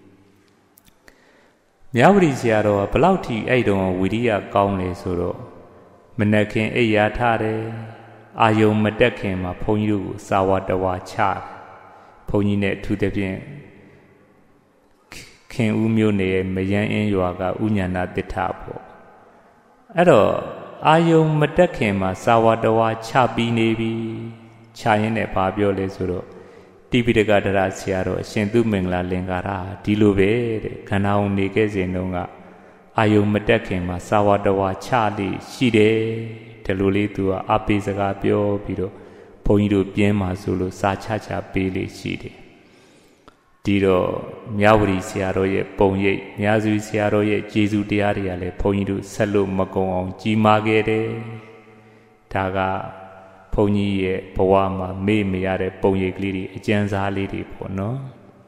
မြဝတီဆရာတော်ကဘလောက်ထိအဲ့တုန်းဝီရိယကောင်းလဲဆိုတော့မနက်ခင်းအိပ်ရာထားတယ်အာယုံမတက်ခင်မှာဘုန်းကြီးတို့ကိုစာဝတ္တဝါချဘုန်းကြီးနဲ့အထူးသဖြင့်ခင်ဦးမျိုးနယ်မယန်းအင်းရွာကဥညာဏတိဋ္ဌပေါ့အဲ့တော့အာယုံမတက်ခင်မှာစာဝတ္တဝါချပြီးနေပြီချရင်လည်းဘာပြောလဲဆိုတော့တိပိဋကဒရဆရာတော်အရှင်သူမင်္ဂလာလင်္ကာရဒီလိုပဲတဲ့ခန္ဓာအောင်နေခဲ့စဉ်တုန်းကအာယုံမတက်ခင်မှာစာဝတ္တဝါချလေးရှိတယ်ဒီလိုလေးသူကအပိစကားပြောပြီးတော့ဘုန်းကြီးတို့ပြင်းမှာဆိုလို့စာချချပေးလေးရှိတယ်ဒီတော့မြဝတီဆရာတော်ရဲ့ပုံရိပ်မြာစုဆရာတော်ရဲ့ကျေးဇူးတရားတွေကလည်းဘုန်းကြီးတို့ဆက်လို့မကုန်အောင်ကြီးမားခဲ့တယ်ဒါကဘုန်းကြီးရဲ့ဘဝမှာမေ့မရတဲ့ပုံရိပ်ကလေးတွေအကျဉ်းစားလေးတွေပေါ့နော်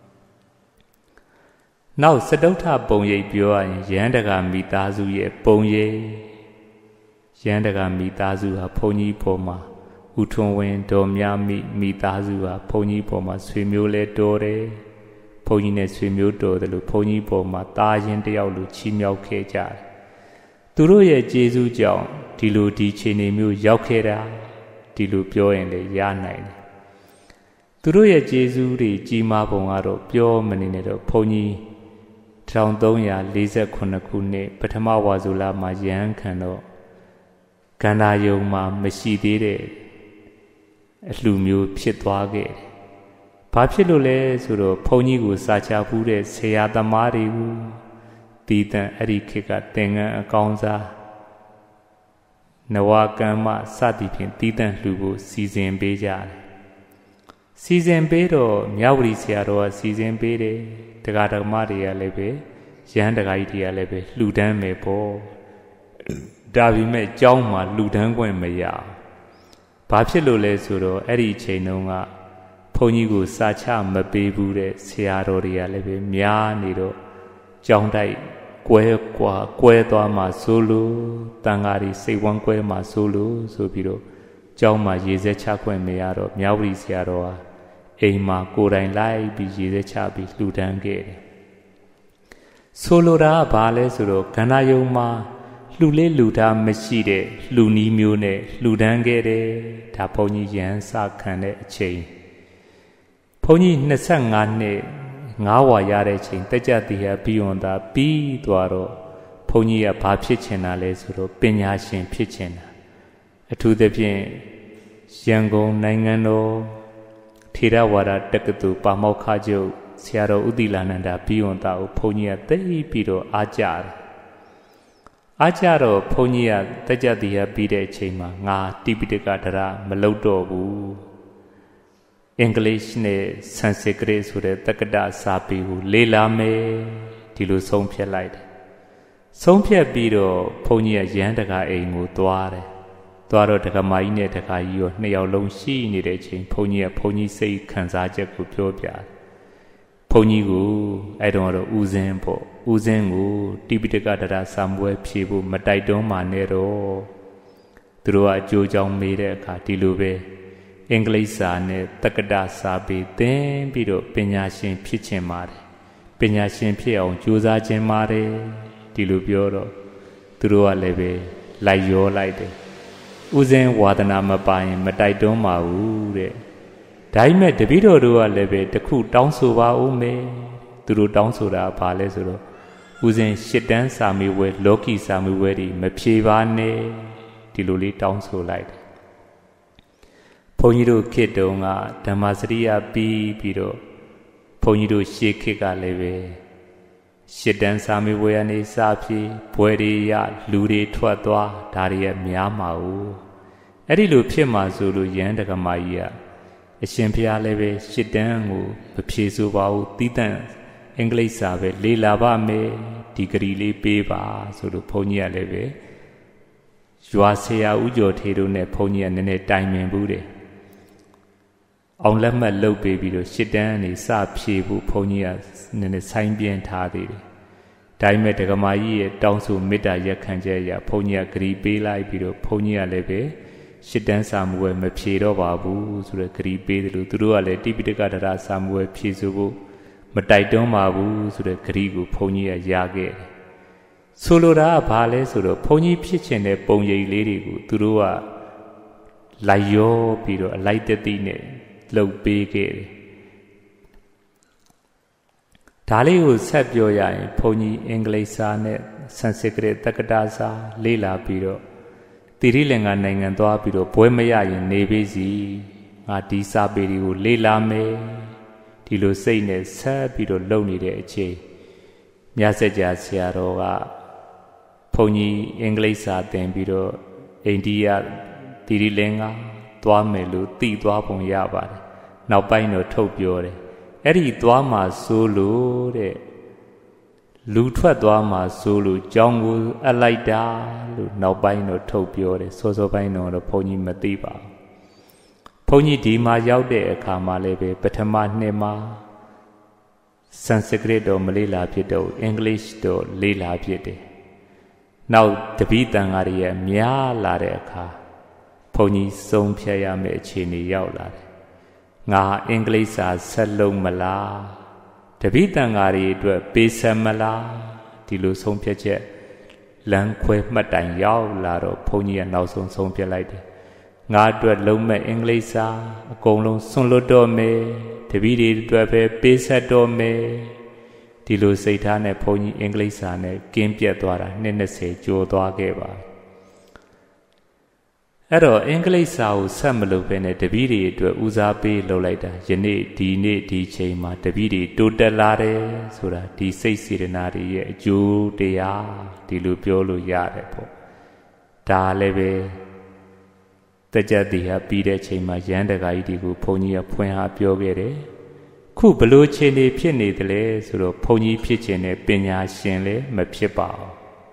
နောက်စတုထပုံရိပ်ပြောရရင်ရဟန်းတကာမိသားစုရဲ့ပုံရိပ်ရဟန်းတကာမိသားစုဟာဘုန်းကြီးပေါ်မှာဥထွန်းဝင်းတော်မြမိမိသားစုဟာဘုန်းကြီးပေါ်မှာဆွေမျိုးလဲတော်တယ်ဘုန်းကြီးနဲ့ဆွေမျိုးတော်တယ်လို့ဘုန်းကြီးပေါ်မှာတာရင်တယောက်လိုချီးမြှောက်ခဲ့ကြတယ်သူတို့ရဲ့ကျေးဇူးကြောင့်ဒီလိုဒီခြေနေမျိုးရောက်ခဲ့တာဒီလိုပြောရင်လည်းရနိုင်တယ်သူတို့ရဲ့ကျေးဇူးတွေကြီးမားပုံကတော့ပြောမနေနဲ့တော့ဘုန်းကြီးတစ်ထောင်သုံးရာလေးสิบခုနှစ်ခုနှစ်ပထမဝါဆိုလာမှာရဟန်းခံတော့ကန္တာယုံမှာမရှိသေးတဲ့အလှမျိုးဖြစ်သွားခဲ့တယ်။ဘာဖြစ်လို့လဲဆိုတော့ဘုန်းကြီးကိုစာချဖူးတဲ့ဆရာသမားတွေကိုတီးတန့်အဲ့ဒီခေတ်ကသင်္ကန်းအကောင်းစားနဝကမ္မစသည်ဖြင့်တီးတန့်လှူဖို့စီစဉ်ပေးကြတယ်။စီစဉ်ပေးတော့မြဝတီဆရာတော်ကစီစဉ်ပေးတယ်။တရားဓမ္မတွေကလည်းပဲရဟန်းတကာကြီးတွေကလည်းပဲလှူဒန်းမယ်ပေါ့။ဒါပေမဲ့ကျောင်းမှာလှူဒန်းခွင့်မရဘူး။ဘာဖြစ်လို့လဲဆိုတော့အဲ့ဒီအချိန်တုန်းကဘုန်းကြီးကိုစာချမပေးဘူးတဲ့ဆရာတော်တွေကလည်းပဲများနေတော့ကျောင်းတိုက်ကွဲကွာကွဲသွားမှဆိုလို့တန်ဃာတွေစိတ်ဝမ်းကွဲမှဆိုလို့ဆိုပြီးတော့ကျောင်းမှာရေစက်ချခွင့်မရတော့မြဝတီဆရာတော်ဟာအိမ်မှာကိုယ်တိုင်လိုက်ပြီးရေစက်ချပြီးလှူဒန်းခဲ့တယ်ဆိုလိုတာကဘာလဲဆိုတော့ကန္နာယုံမှာလှူလေးလှူထားမရှိတဲ့လှူနီးမျိုးနဲ့လှူဒန်းခဲ့တယ်ဒါဘုန်းကြီးရန်စခံတဲ့အချိန်ဘုန်းကြီးနှစ်ဆယ့်ငါးနှစ်ငါးဝါရတဲ့ချိန်တက်ကြတိဟပြီးဝန်သာပြီးသွားတော့ဘုန်းကြီးကဘာဖြစ်ချင်တာလဲဆိုတော့ပညာရှင်ဖြစ်ချင်တာအထူးသဖြင့်ရန်ကုန်နိုင်ငံတော်ထေရဝါဒတက္ကသိုလ်ပါမောက္ခချုပ်ဆရာတော်ဥတိလာနန္ဒာပြီးဝန်သာကိုဘုန်းကြီးကသိပြီးတော့အားကြတယ်အားကြတော့ဘုန်းကြီးကတက်ကြတိဟပြီးတဲ့အချိန်မှာငါတိပိဋကဒရမလုပ်တော့ဘူးအင်္ဂလိပ်နဲ့ဆန်စကရစ်ဆိုတဲ့တက္ကသစာပေကိုလေ့လာမယ်ဒီလိုဆုံးဖြတ်လိုက်တယ်ဆုံးဖြတ်ပြီးတော့ဘုန်းကြီးကရဟန်းတကာအိမ်ကိုသွားတယ်သွားတော့ဒကမာကြီးနဲ့ဒကာကြီးရောနှစ်ယောက်လုံးရှိနေတဲ့အချိန်ဘုန်းကြီးကဘုန်းကြီးစိတ်ခံစားချက်ကိုပြောပြတယ်ဘုန်းကြီးကိုအဲ့တော့တော့ဦးစင်းပေါ့ဦးစင်းကိုတိပိဋကဒရစာမွဲဖြေဖို့မတိုက်တွန်းမှနဲ့တော့သူတို့ကအကျိုးကြောင့်မေးတဲ့အခါဒီလိုပဲအင်္ဂလိပ်စာနဲ့တက္ကသစာပေသင်ပြီးတော့ပညာရှင်ဖြစ်ချင်ပါတယ်ပညာရှင်ဖြစ်အောင်ကြိုးစားခြင်းပါတယ်ဒီလိုပြောတော့သူတို့ကလည်းပဲလိုက်ရောလိုက်တယ်ဥစဉ်ဝါဒနာမပါရင်မတိုက်တွန်းပါဘူးတဲ့ဒါပေမဲ့တပည့်တော်တို့ကလည်းပဲတခုတောင်းဆိုပါဦးမယ်သူတို့တောင်းဆိုတာဘာလဲဆိုတော့ဥစဉ်ရှစ်တန်းစာမေးပွဲလောကီစာမေးပွဲတွေမဖြေပါနဲ့ဒီလိုလေးတောင်းဆိုလိုက်တယ်ဘုန်းကြီးတို့ခေတ်တုန်းကဓမ္မစရိယပြီးပြီးတော့ဘုန်းကြီးတို့ရှေးခေတ်ကလည်းပဲရှစ်တန်းစာမေးပွဲအနေစာဖြေဘွယ်တွေရလူတွေထွက်သွားဒါတွေရများမှာ哦အဲ့ဒီလိုဖြစ်မှာဆိုလို့ရန်တကမာကြီးကအရှင်ဘုရားလည်းပဲရှစ်တန်းကိုမဖြေဆိုပါဘူးတီးတန့်အင်္ဂလိပ်စာပဲလေ့လာပါမယ်ဒီဂရီလေးပေးပါဆိုလို့ဘုန်းကြီးကလည်းပဲရွာဆရာဦးကျော်ထေတို့နဲ့ဘုန်းကြီးကနည်းနည်းတိုင်ပင်ဘူးတယ်အောင်လက်မှတ်လုပ်ပေးပြီးတော့ရှစ်တန်းအနေစဖြေဖို့ဘုန်းကြီးကနည်းနည်းဆိုင်ပြင်းထားသေးတယ်ဒါပေမဲ့ဒကမာကြီးရဲ့တောင်းဆိုမေတ္တာရက်ခံချက်အရဘုန်းကြီးကဂရီပေးလိုက်ပြီးတော့ဘုန်းကြီးကလည်းပဲရှစ်တန်းစာမွေးမဖြေတော့ပါဘူးဆိုတော့ဂရီပေးတယ်လို့သူတို့ကလည်းတိပိဋကဒရစာမွေးဖြေဆိုဖို့မတိုက်တွန်းပါဘူးဆိုတော့ဂရီကိုဘုန်းကြီးကရခဲ့တယ်ဆိုလိုတာကဘာလဲဆိုတော့ဘုန်းကြီးဖြစ်ချင်တဲ့ပုံရိပ်လေးတွေကိုသူတို့ကလိုက်ရောပြီးတော့အလိုက်တသိနဲ့လှုပ်ပေးခဲ့တယ်ဒါလေးကိုဆက်ပြောရရင်ဘုန်းကြီးအင်္ဂလိပ်စာနဲ့ဆန်စကရစ်တက္ကသစာလေ့လာပြီးတော့တိရိလင်္ကာနိုင်ငံသွားပြီးတော့ဘွဲမရရင်နေပေးစီငါဒီစာပေတွေကိုလေ့လာမယ်ဒီလိုစိတ်နဲ့ဆက်ပြီးတော့လုပ်နေတဲ့အချိန်မြတ်စကြာဆရာတော်ကဘုန်းကြီးအင်္ဂလိပ်စာသင်ပြီးတော့အိန္ဒိယတိရိလင်္ကာသွားမယ်လို့သိသွားပုံရပါတယ်နောက်ပိုင်းတော့ထုတ်ပြောတယ်အဲ့ဒီသွားမှာစိုးလို့တဲ့လူထွက်သွားမှာစိုးလို့ကြောင်းကိုအလိုက်တာလို့နောက်ပိုင်းတော့ထုတ်ပြောတယ်စောစောပိုင်းတော့ဘုန်းကြီးမသိပါဘူးဘုန်းကြီးဒီမှာရောက်တဲ့အခါမှာလည်းပဲပထမနှစ်မှာဆန်စကရစ်တော့မလေးလာဖြစ်တော့အင်္ဂလိပ်တော့လေးလာဖြစ်တယ်နောက်တပည့်တန်ဃာတွေရဲ့များလာတဲ့အခါဘုန်းကြီးစုံဖြတ်ရမယ့်အခြေအနေရောက်လာတယ်ငါအင်္ဂလိပ်စာဆက်လုံးမလားတပည့်တန်ဃာတွေအတွက်ပေးဆက်မလားဒီလိုဆုံးဖြတ်ချက်လမ်းခွဲမှတ်တိုင်ရောက်လာတော့ဘုန်းကြီးကနောက်ဆုံးဆုံးဖြတ်လိုက်တယ်ငါအတွက်လုံးမဲ့အင်္ဂလိပ်စာအကုန်လုံးစွန့်လွတ်တော့မယ်တပည့်တွေအတွက်ပဲပေးဆက်တော့မယ်ဒီလိုစိတ်ထားနဲ့ဘုန်းကြီးအင်္ဂလိပ်စာနဲ့ကင်းပြတ်သွားတာနှစ်နှစ်ဆယ်ကျော်သွားခဲ့ပါအဲ့တော့အင်္ဂလိပ်စာကိုဆက်မလုပ်ဘဲနဲ့တပည့်တွေအတွက်ဦးစားပေးလုပ်လိုက်တာယနေ့ဒီနေ့ဒီချိန်မှာတပည့်တွေတိုးတက်လာတယ်ဆိုတာဒီစိတ်စေတနာတွေရဲ့အကျိုးတရားဒီလိုပြောလို့ရတယ်ပေါ့ဒါလည်းပဲတကြတိဟာပြီးတဲ့ချိန်မှာရန်တကာကြီးတွေကိုဘုန်းကြီးကဖွင့်ဟာပြောခဲ့တယ်ခုဘလို့ခြေနေဖြစ်နေတယ်လဲဆိုတော့ဘုန်းကြီးဖြစ်ခြင်းနဲ့ပညာရှင်လည်းမဖြစ်ပါဘူး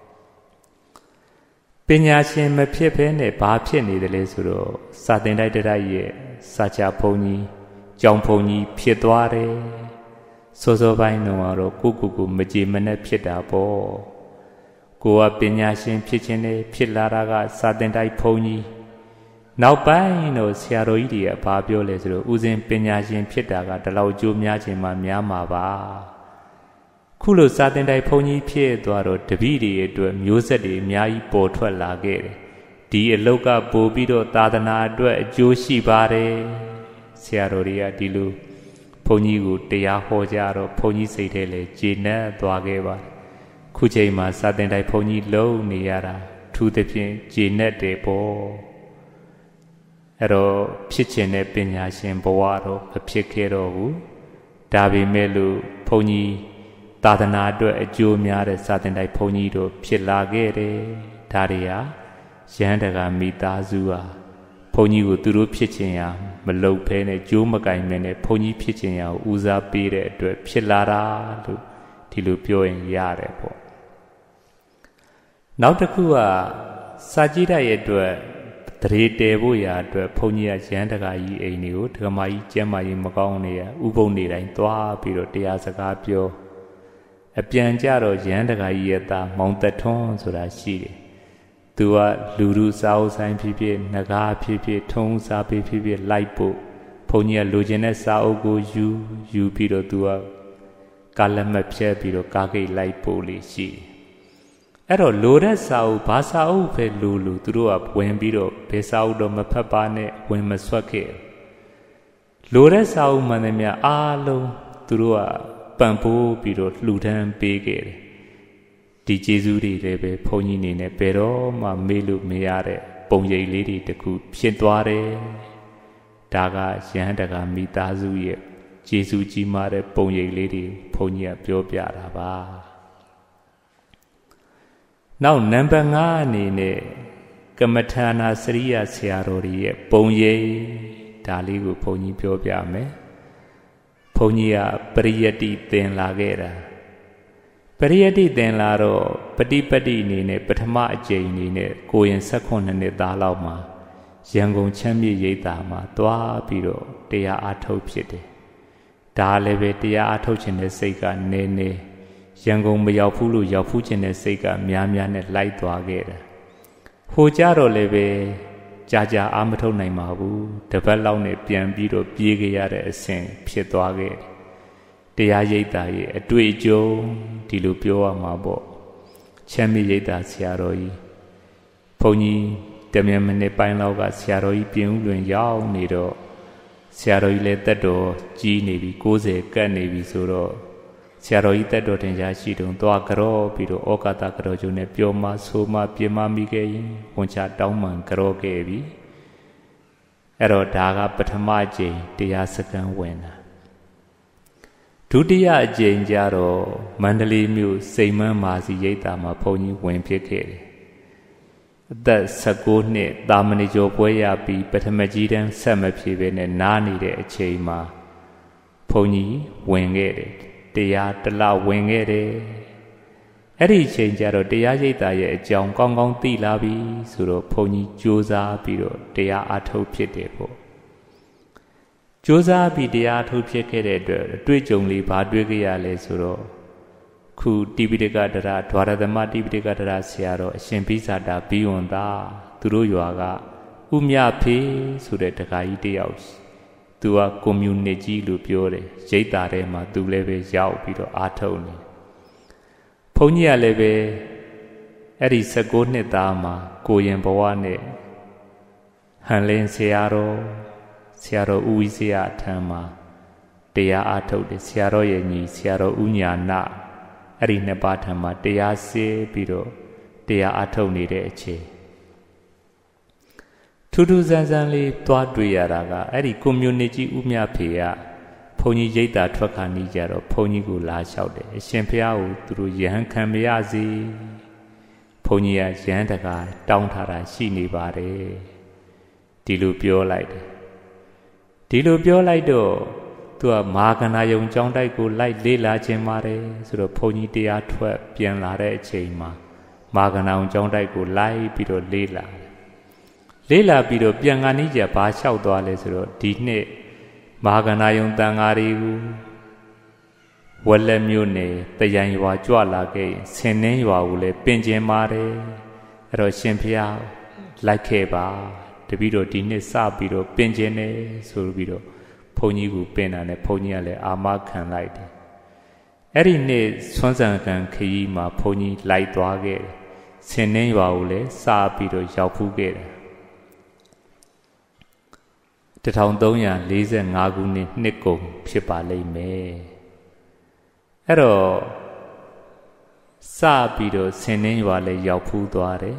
ပညာရှင်မဖြစ်ဘဲနဲ့ဘာဖြစ်နေတယ်လဲဆိုတော့စာသင်တိုက်တိုက်ရဲ့စာချဘုန်းကြီးကျောင်းဘုန်းကြီးဖြစ်သွားတယ်စောစောပိုင်းတော့ကိုကိုကိုမကြည်မနဲ့ဖြစ်တာပေါ့ကိုကပညာရှင်ဖြစ်ခြင်းနဲ့ဖြစ်လာတာကစာသင်တိုက်ဘုန်းကြီးနောက်ပိုင်းတော့ဆရာတော်ကြီးတွေကဘာပြောလဲဆိုတော့ဦးဇင်းပညာရှင်ဖြစ်တာကဒီလောက်ကြိုးများခြင်းမှများမှာပါခုလိုစာသင်တိုင်ဘုန်းကြီးဖြစ်သွားတော့တပည့်တွေအတွက်မျိုးဆက်တွေအများကြီးပေါ်ထွက်လာခဲ့တယ်ဒီအလုတ်ကပို့ပြီးတော့သာသနာအတွက်အကျိုးရှိပါတယ်ဆရာတော်တွေကဒီလိုဘုန်းကြီးကိုတရားဟောကြတော့ဘုန်းကြီးစိတ်ထဲလည်းကျေနပ်သွားခဲ့ပါတယ်ခုချိန်မှာစာသင်တိုင်ဘုန်းကြီးလုံးနေရတာထူးသဖြင့်ကျေနပ်တယ်ပေါ့အဲ့တော့ဖြစ်ချင်တဲ့ပညာရှင်ဘဝတော့မဖြစ်ခဲ့တော့ဘူးဒါပေမဲ့လို့ဘုန်းကြီးသာသနာအတွက်အကျိုးများတဲ့စာသင်တိုင်ဘုန်းကြီးတို့ဖြစ်လာခဲ့တယ်ဒါတွေဟာရဟန်းတကာမိသားစုဟာဘုန်းကြီးကိုသူတို့ဖြစ်ချင်ရာမလုပ်ဘဲနဲ့ကြိုးမကင်မဲနဲ့ဘုန်းကြီးဖြစ်ချင်ရာကိုဦးစားပေးတဲ့အတွက်ဖြစ်လာတာလို့ဒီလိုပြောရင်ရတယ်ပေါ့နောက်တစ်ခုကစာကြည့်တတ်ရဲ့အတွက်တရေတဲဖို့ရာအတွက်ဘုန်းကြီးကရဟန်းတကာကြီးအိမ်တွေကိုဒကမာကြီးကျမ်းမာကြီးမကောင်းနေရဥပုံနေတိုင်းသွားပြီးတော့တရားစကားပြောအပြန်ကြတော့ရဟန်းတကာကြီးရဲ့သားမောင်သက်ထွန်းဆိုတာရှိတယ်သူကလူလူစားအုပ်ဆိုင်ဖြစ်ဖြစ်ငကားဖြစ်ဖြစ်ထုံးစားပေးဖြစ်ဖြစ်လိုက်ဖို့ဘုန်းကြီးကလိုချင်တဲ့စားအုပ်ကိုယူယူပြီးတော့သူကကာလက်မဖြဲပြီးတော့ကားဂိတ်လိုက်ဖို့လေးရှိတယ်အဲ့တော့လိုတဲ့စာအုပ်ဘာစာအုပ်ပဲလိုလိုသူတို့ကဝင်ပြီးတော့ဘယ်စာအုပ်တော့မဖတ်ပါနဲ့ဝင်မဆွတ်ခဲ့လိုတဲ့စာအုပ်မှန်တယ်များအားလုံးသူတို့ကပံ့ပိုးပြီးတော့လှူဒန်းပေးခဲ့တယ်ဒီကျေးဇူးတွေလည်းပဲဘုန်းကြီးနေနဲ့ဘယ်တော့မှမေ့လို့မရတဲ့ပုံရိပ်လေးတွေတခုဖြစ်သွားတယ်ဒါကရဟန်းတကာမိသားစုရဲ့ကျေးဇူးကြီးမားတဲ့ပုံရိပ်လေးတွေဘုန်းကြီးကပြောပြတာပါနောက်နံပါတ်၅အနေနဲ့ကမ္မထာနာစရိယဆရာတော်တွေရဲ့ပုံရိပ်ဒါလေးကိုဘုန်းကြီးပြောပြမယ်ဘုန်းကြီးကပရိယတ္တိသင်လာခဲ့တာပရိယတ္တိသင်လာတော့ပฏิပတ္တိအနေနဲ့ပထမအကြိမ်အနေနဲ့ကိုရင်၁၈နှစ်သားလောက်မှာရန်ကုန်ချမ်းမြေရိပ်သာမှာသွားပြီးတော့တရားအားထုတ်ဖြစ်တယ်ဒါလည်းပဲတရားအားထုတ်ခြင်းတဲ့စိတ်ကနည်းနည်းရန်ကုန်မရောက်ဘူးလို့ရောက်ဖူးခြင်းတဲ့စိတ်ကများများနဲ့လိုက်သွားခဲ့တာဟိုကြတော့လည်းပဲကြာကြာအားမထုတ်နိုင်ပါဘူးတပတ်လောက်နဲ့ပြန်ပြီးတော့ပြေးကြရတဲ့အဆင့်ဖြစ်သွားခဲ့တယ်တရားရိပ်သာရဲ့အတွေ့အကြုံဒီလိုပြောရမှာပေါ့ချမ်းမြေရိပ်သာဆရာတော်ကြီးဘုန်းကြီးတမြန်မိနစ်ပိုင်းလောက်ကဆရာတော်ကြီးပြင်ဦးလွင်ရောက်နေတော့ဆရာတော်ကြီးလည်းတက်တော်ကြီးနေပြီ၉၀ကတ်နေပြီဆိုတော့ဆရာတော်ကြီးတက်တော်တင်ရှားရှိတုံသွားကြောပြီးတော့ဩကာသကြောကျုံနဲ့ပြောမှဆိုမှပြင်မမိခဲ့ရင်ဝန်ချတောင်းမှန်ကြောခဲ့ပြီအဲ့တော့ဒါကပထမကြိမ်တရားစခန်းဝင်တာဒုတိယအကြိမ်ကျတော့မန္တလေးမြို့စိန်မန်းမာစီရိပ်သာမှာဘုန်းကြီးဝင်ဖြစ်ခဲ့တယ်အသက်၁၉နှစ်တာမဏေကျော်ပွဲရပြီးပထမကြီးတန်းဆက်မဖြေပဲနဲ့နားနေတဲ့အချိန်မှာဘုန်းကြီးဝင်ခဲ့တယ်တရားတလဝင်ခဲ့တယ်အဲ့ဒီအချိန်ကျတော့တရားရိပ်သာရဲ့အကြောင်းကောင်းကောင်းသိလာပြီဆိုတော့ဘုန်းကြီးကြိုးစားပြီးတော့တရားအားထုတ်ဖြစ်တယ်ပေါ့ကြိုးစားပြီးတရားအားထုတ်ဖြစ်ခဲ့တဲ့အတွက်အတွေ့အကြုံလေးဘာတွေ့ကြရလဲဆိုတော့ခုတိပိဋကဒရာဒွါရသမတိပိဋကဒရာဆရာတော်အရှင်ဘိဇာတာဘီဝန္တာသူတို့ရွာကဥမြဖေးဆိုတဲ့တခါကြီးတယောက်သူကကွန်မြူနစ်ကြီးလို့ပြောတယ်ရိပ်သာထဲမှာသူလည်းပဲရောက်ပြီးတော့အားထုတ်နေဘုန်းကြီးကလည်းပဲအဲ့ဒီ၁၉နှစ်သားမှာကိုရင်ဘဝနဲ့ဟန်လင်းဆရာတော်ဆရာတော်ဦးဝိဇ္ဇယအထံမှာတရားအားထုတ်တယ်ဆရာတော်ရဲ့ညီဆရာတော်ဦးညာနာအဲ့ဒီနှစ်ပါးထံမှာတရားစေပြီးတော့တရားအားထုတ်နေတဲ့အချိန်ထူးထူးဆန်းဆန်းလေးသွားတွေ့ရတာကအဲ့ဒီကွန်မြူနတီဦးမြဖေကဘုန်းကြီးရိပ်သာထွက်ခါနီးကြတော့ဘုန်းကြီးကိုလာလျှောက်တယ်အရှင်ဘုရားကိုသူတို့ယဟန်ခံမရစေဘုန်းကြီးကယဟန်တကာတောင်းထားတာရှိနေပါတယ်ဒီလိုပြောလိုက်တယ်ဒီလိုပြောလိုက်တော့သူကမာကနာယုံကျောင်းတိုက်ကိုလိုက်လေးလာခြင်းပါတယ်ဆိုတော့ဘုန်းကြီးတရားထွက်ပြန်လာတဲ့အချိန်မှာမာကနာယုံကျောင်းတိုက်ကိုလိုက်ပြီးတော့လေးလာလေးလာပြီးတော့ပြန်ကနေကြဘာလျှောက်သွားလဲဆိုတော့ဒီနှစ်မာကနာယုံတန်ဃာတွေကိုဝက်လက်မြို့နယ်တရံရွာကြွလာခဲ့ရင်ဆင်နှင်းရွာကိုလည်းပင်ကျင်ပါတယ်အဲ့တော့ရှင်ဖျားလိုက်ခဲ့ပါတပည့်တော်ဒီနှစ်စပြီးတော့ပင်ကျင်တယ်ဆိုပြီးတော့ဘုန်းကြီးကိုပင်တာနဲ့ဘုန်းကြီးကလည်းအာမခံလိုက်တယ်အဲ့ဒီနေ့ဆွမ်းဆန်ကန်ခရီးမှာဘုန်းကြီးလိုက်သွားခဲ့တယ်ဆင်းနှင်းရွာကိုလည်းစားပြီးတော့ရောက်ဖူးခဲ့တယ်တထောင်သုံးရာလေးဆယ်ငါးခုနှစ်နှစ်ကုန်ဖြစ်ပါလိမ့်မယ်အဲ့တော့စပြီးတော့ဆင်းနှင်းရွာလည်းရောက်ဖူးသွားတယ်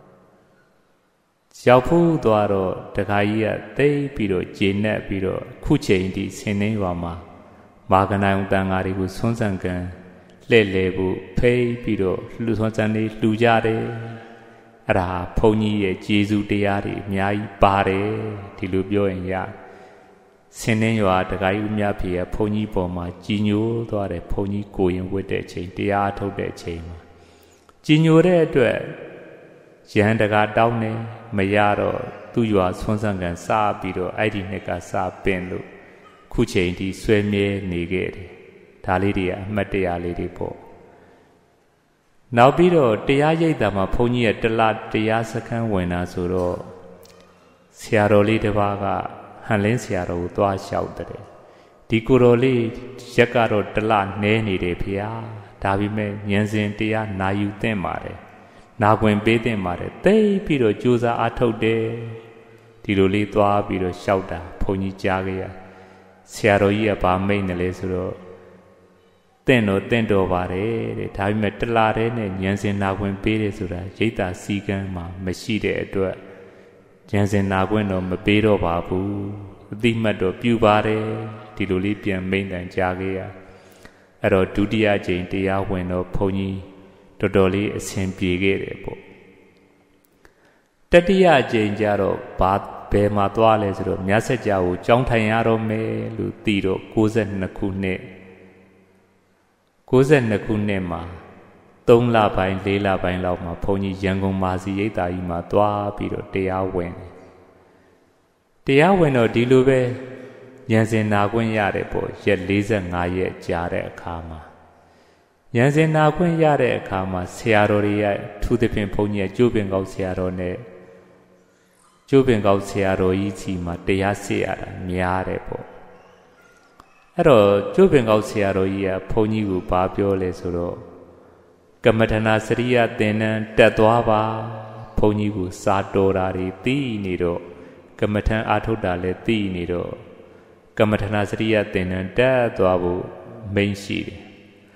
ရောက်ဖူးသွားတော့တခါကြီးကတိတ်ပြီးတော့ကျေနပ်ပြီးတော့ခုချိန်ဒီဆင်းနှင်းရွာမှာမာကနိုင်တန်ဃာတွေကိုဆွမ်းဆန်ကန်လှည့်လည်ဖို့ဖိတ်ပြီးတော့လှူဆွမ်းဆန်လေးလှူကြတယ်အဲ့ဒါဘုန်းကြီးရဲ့ကျေးဇူးတရားတွေအများကြီးပါတယ်ဒီလိုပြောရင်ရဆင်းနှင်းရွာတခါကြီးဦးမြဖေကဘုန်းကြီးပေါ်မှာကြီးညိုသွားတယ်ဘုန်းကြီးကိုရင်ဝတ်တဲ့အချိန်တရားထုတ်တဲ့အချိန်မှာကြီးညိုတဲ့အတွက်ရဟန်းတကာတောင်းနေမရတော့သူ့ရွာဆွမ်းဆန်ကန်စပြီးတော့အဲ့ဒီနှစ်ကစပင်လို့ခုချိန်ဒီဆွဲမြဲနေခဲ့တယ်ဒါလေးတွေကအမှတ်တရလေးတွေပေါ့နောက်ပြီးတော့တရားရိပ်တာမှာဘုန်းကြီးရဲ့တလတရားစခန်းဝင်တာဆိုတော့ဆရာတော်လေးတစ်ပါးကဟန်လင်းဆရာတော်ကိုသွားလျှောက်တယ်ဒီကိုတော်လေးရက်ကတော့တလနဲနေတယ်ဖေဟာဒါပေမဲ့ဉာဏ်စဉ်တရားနာယူသင့်ပါတယ်နာခွင်ပေးသင့်ပါတယ်တိတ်ပြီးတော့ကြိုးစားအားထုတ်တယ်ဒီလိုလေးသွားပြီးတော့လျှောက်တာဘုန်းကြီးကြားခဲ့ရဆရာတော်ကြီးကဗာမိတ်နေလေဆိုတော့တင့်တော့တင့်တော်ပါတယ်တဲ့ဒါပေမဲ့တလာတဲ့နဲ့ဉာဏ်စဉ်နာခွင်ပေးတယ်ဆိုတာရိတ်တာစီကံမှာမရှိတဲ့အတွက်ဉာဏ်စဉ်နာခွင်တော့မပေးတော့ပါဘူးအတိမတ်တော့ပြုပါတယ်ဒီလိုလေးပြန်မိန့်တန်ကြားခဲ့ရအဲ့တော့ဒုတိယကြိမ်တရားဝင်တော့ဘုန်းကြီးတော်တော်လေးအဆင်ပြေခဲ့တယ်ပေါ့တတိယကြိမ်ကျတော့ဘာဘယ်မှာသွားလဲဆိုတော့မြတ်စကြာကိုကြောင်းထိုင်ရတော့မယ်လို့သိတော့ကိုးဆယ်နှစ်ခုနှစ်ကိုးဆယ်နှစ်ခုနှစ်မှာသုံးလပိုင်းလေးလပိုင်းလောက်မှာဘုန်းကြီးရန်ကုန်မာစီရိပ်သာကြီးမှာသွားပြီးတော့တရားဝင်တရားဝင်တော့ဒီလိုပဲဉာဏ်စဉ်နာခွင့်ရတယ်ပေါ့ရက်လေးဆယ်ငါးရက်ကြာတဲ့အခါမှာဉာဏ်စဉ်နာခွင့်ရတဲ့အခါမှာဆရာတော်တွေကထူးသဖြင့်ဘုန်းကြီးကကျိုးပင်ကောက်ဆရာတော်နဲ့ကျိုးပင်ကောက်ဆရာတော်ကြီးစီမှာတရားစစ်ရတာများတယ်ပေါ့အဲ့တော့ကျိုးပင်ကောက်ဆရာတော်ကြီးကဘုန်းကြီးကိုဘာပြောလဲဆိုတော့ကမ္မထနာစရိယသင်္นานတက်သွားပါဘုန်းကြီးကိုစာတော်တာတွေသိနေတော့ကမ္မထံအာထုတ်တာလည်းသိနေတော့ကမ္မထနာစရိယသင်္นานတက်သွားဖို့မိန့်ရှိတယ်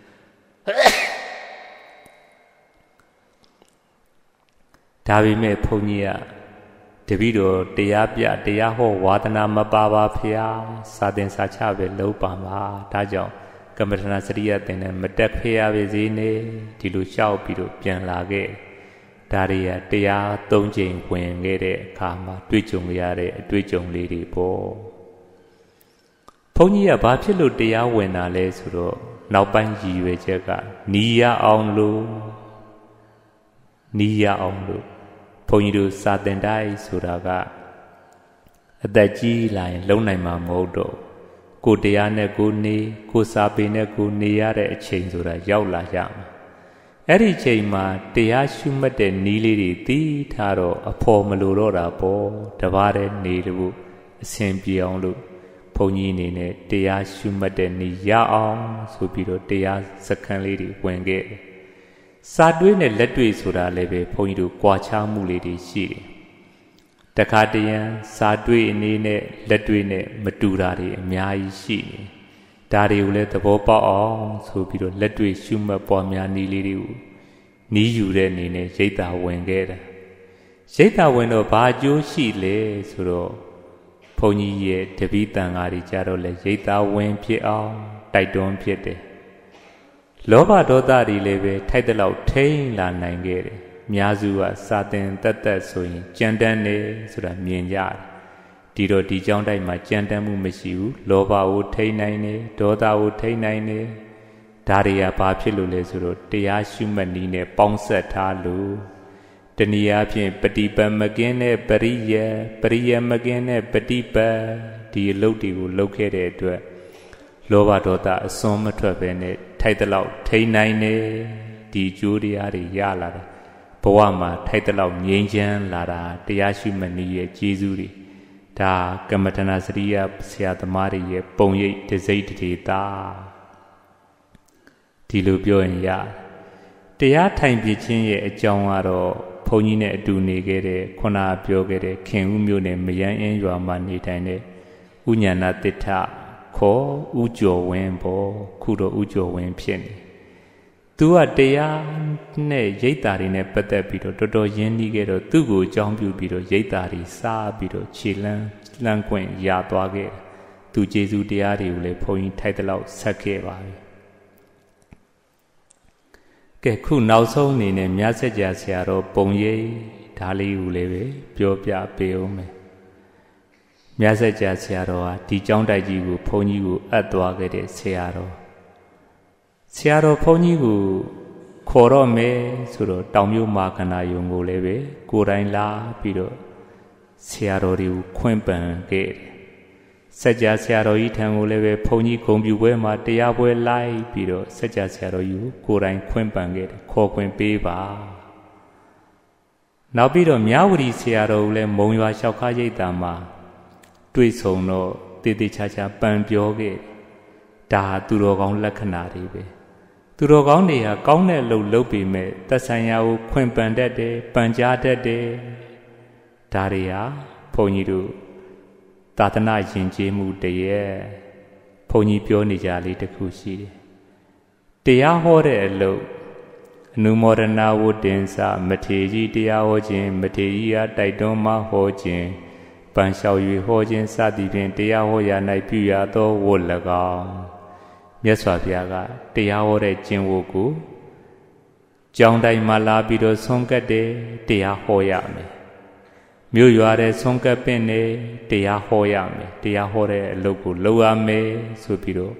ဒါပေမဲ့ဘုန်းကြီးကတပည့်တော်တရားပြတရားဟောဝါဒနာမပါပါဖျားစာသင်စာချပဲလုံးပါမှာဒါကြောင့်ကမ္မထနာစရိယသင်္นานမတက်ဖျားပဲစေနေဒီလိုလျှောက်ပြီးတော့ပြန်လာခဲ့ဒါတွေကတရားသုံးချိန်ဝင်ခဲ့တဲ့အခါမှာတွေ့ကြုံရတဲ့အတွေ့အကြုံလေးတွေပေါ့ဘုန်းကြီးကဘာဖြစ်လို့တရားဝင်တာလဲဆိုတော့နောက်ပိုင်းရည်ရွယ်ချက်ကနီးရအောင်လို့နီးရအောင်လို့ဘုန်းကြီးတို့စာသင်တိုင်းဆိုတာကအသက်ကြီးလာရင်လုံနိုင်မှာမဟုတ်တော့ကိုတရားနဲ့ကိုနေကိုစာပေနဲ့ကိုနေရတဲ့အချိန်ဆိုတာရောက်လာရမှာအဲ့ဒီချိန်မှာတရားရှုမှတ်တဲ့နီးလေးတွေသိထားတော့အဖို့မလိုတော့တာပေါ့တပါးတည်းနေလို့အစဉ်ပြေအောင်လို့ဘုန်းကြီးအနေနဲ့တရားရှုမှတ်တဲ့နီးရအောင်ဆိုပြီးတော့တရားစခန်းလေးတွေဝင်ခဲ့စာတွေးနဲ့လက်တွေဆိုတာလည်းပဲဘုန်းကြီးတို့ကြွားချမှုလေးတွေရှိတယ်တခါတရံစာတွေးအနေနဲ့လက်တွေနဲ့မတူတာတွေအများကြီးရှိနေဒါတွေကိုလည်းသဘောပေါက်အောင်ဆိုပြီးတော့လက်တွေရှုမှတ်ပွားများနည်းလေးတွေကိုနီးယူတဲ့အနေနဲ့ရိပ်သာဝင်ခဲ့တာရိပ်သာဝင်တော့ဘာအကျိုးရှိလဲဆိုတော့ဘုန်းကြီးရဲ့တပည့်တန်ဃာတွေကြတော့လေရိပ်သာဝင်ဖြစ်အောင်တိုက်တွန်းဖြစ်တယ်လောဘဒေါသတွေလည်းပဲထိုက်တဲ့လောက်ထိန်လာနိုင်ခဲ့တယ်အများစုကစာသင်တက်တက်ဆိုရင်ကြံတန်းနေဆိုတာမြင်ကြတယ်ဒီတော့ဒီကြောင်းတိုက်မှာကြံတန်းမှုမရှိဘူးလောဘကိုထိန်နိုင်တယ်ဒေါသကိုထိန်နိုင်တယ်ဒါတွေကဘာဖြစ်လို့လဲဆိုတော့တရားရှုမှတ်နည်းနဲ့ပေါင်းဆက်ထားလို့တနည်းအားဖြင့်ပฏิပတ်မကင်းတဲ့ပရိယပရိယမကင်းတဲ့ပฏิပတ်ဒီအလုပ်တွေကိုလုပ်ခဲ့တဲ့အတွက်လောဘဒေါသအစွန်းမထွက်ပဲနဲ့ထိုက်တဲ့လောက်ထိန်နိုင်တယ်ဒီကျိုးတရားတွေရလာတာဘဝမှာထိုက်တဲ့လောက်ငြိမ်းချမ်းလာတာတရားရှုမှတ်နည်းရဲ့ကျေးဇူးတွေဒါကမ္မထနာစရိယဆရာသမားတွေရဲ့ပုံရိပ်တစိမ့်တထေတာဒီလိုပြောရင်ရတရားထိုင်ပြခြင်းရဲ့အကြောင်းကတော့ဘုန်းကြီးနဲ့အတူနေခဲ့တဲ့ခုနပြောခဲ့တဲ့ခင်ဦးမျိုးနဲ့မယန်းအင်းရွာမှာနေထိုင်တဲ့ဥညာဏတိထခေါ်ဥကျော်ဝင်းပေါ့ခုတော့ဥကျော်ဝင်းဖြစ်နေသူကတရားနဲ့ရိတ်တာတွေနဲ့ပတ်သက်ပြီးတော့တော်တော်ရင်းနှီးခဲ့တော့သူ့ကိုအကြောင်းပြုပြီးတော့ရိတ်တာတွေစားပြီးတော့ခြေလန်းလန်းခွင့်ရသွားခဲ့သူကျေစုတရားတွေကိုလည်းဘုန်းကြီးထိုက်တဲ့လောက်ဆက်ခဲ့ပါပြီကဲခုနောက်ဆုံးအနေနဲ့မြတ်ဆက်ကြဆရာတော်ပုံရိပ်ဒါလေးကိုလည်းပဲပြောပြပေးအောင်မယ်မြတ်ဆက်ကြဆရာတော်ဟာဒီကျောင်းတိုက်ကြီးကိုဘုန်းကြီးကိုအပ်သွားခဲ့တဲ့ဆရာတော်ဆရာတော်ဘုန်းကြီးကိုခေါ်တော့မယ်ဆိုတော့တောင်မြို့မာခန္ဓာယုံကိုလည်းပဲကိုယ်တိုင်လာပြီးတော့ဆရာတော်တွေကိုခွင့်ပန်ခဲ့တယ်စัจ जा ဆရာတော်ကြီးထံကိုလည်းပဲဘုန်းကြီးဂုဏ်ပြုပွဲမှာတရားပွဲလိုက်ပြီးတော့စัจ जा ဆရာတော်ကြီးကိုကိုယ်တိုင်ခွင့်ပန်ခဲ့တယ်ခေါ်ခွင့်ပေးပါနောက်ပြီးတော့မြဝတီဆရာတော်ကိုလည်းမုံရွာလျှောက်ခါရိပ်သာမှာတွေ့ဆုံတော့တေးသေးချာချာပန်ပြောခဲ့ဒါဟာသူတော်ကောင်းလက္ခဏာတွေပဲသူတော်ကောင်းတွေဟာကောင်းတဲ့လှုပ်လှုပ်ပေမဲ့သက်ဆိုင်ရာကိုခွင့်ပန်တတ်တယ်ပန်ကြားတတ်တယ်ဒါတွေဟာဘုန်းကြီးတို့သာသနာယဉ်ကျေးမှုတည်းဘုန်းကြီးပြောနေကြလေးတစ်ခုရှိတယ်တရားဟောတဲ့အလုပ်အနုမောဒနာဝတ္တင်္စမထေကြီးတရားဟောခြင်းမထေကြီးအားတိုက်တွန်းမှဟောခြင်းပန်လျှောက်၍ဟောခြင်းစသည်ဖြင့်တရားဟောရာ၌ပြုရသောဝတ်၎င်းမြတ်စွာဘုရားကတရားဟောတဲ့ကျင့်ဝတ်ကိုကျောင်းတိုင်းမှာလာပြီးတော့ဆုံးကတ်တယ်တရားဟောရမယ်မြို့ရွာတဲ့ဆုံးကတ်ပင့်နေတရားဟောရမယ်တရားဟောတဲ့အလုပ်ကိုလုပ်ရမယ်ဆိုပြီးတော့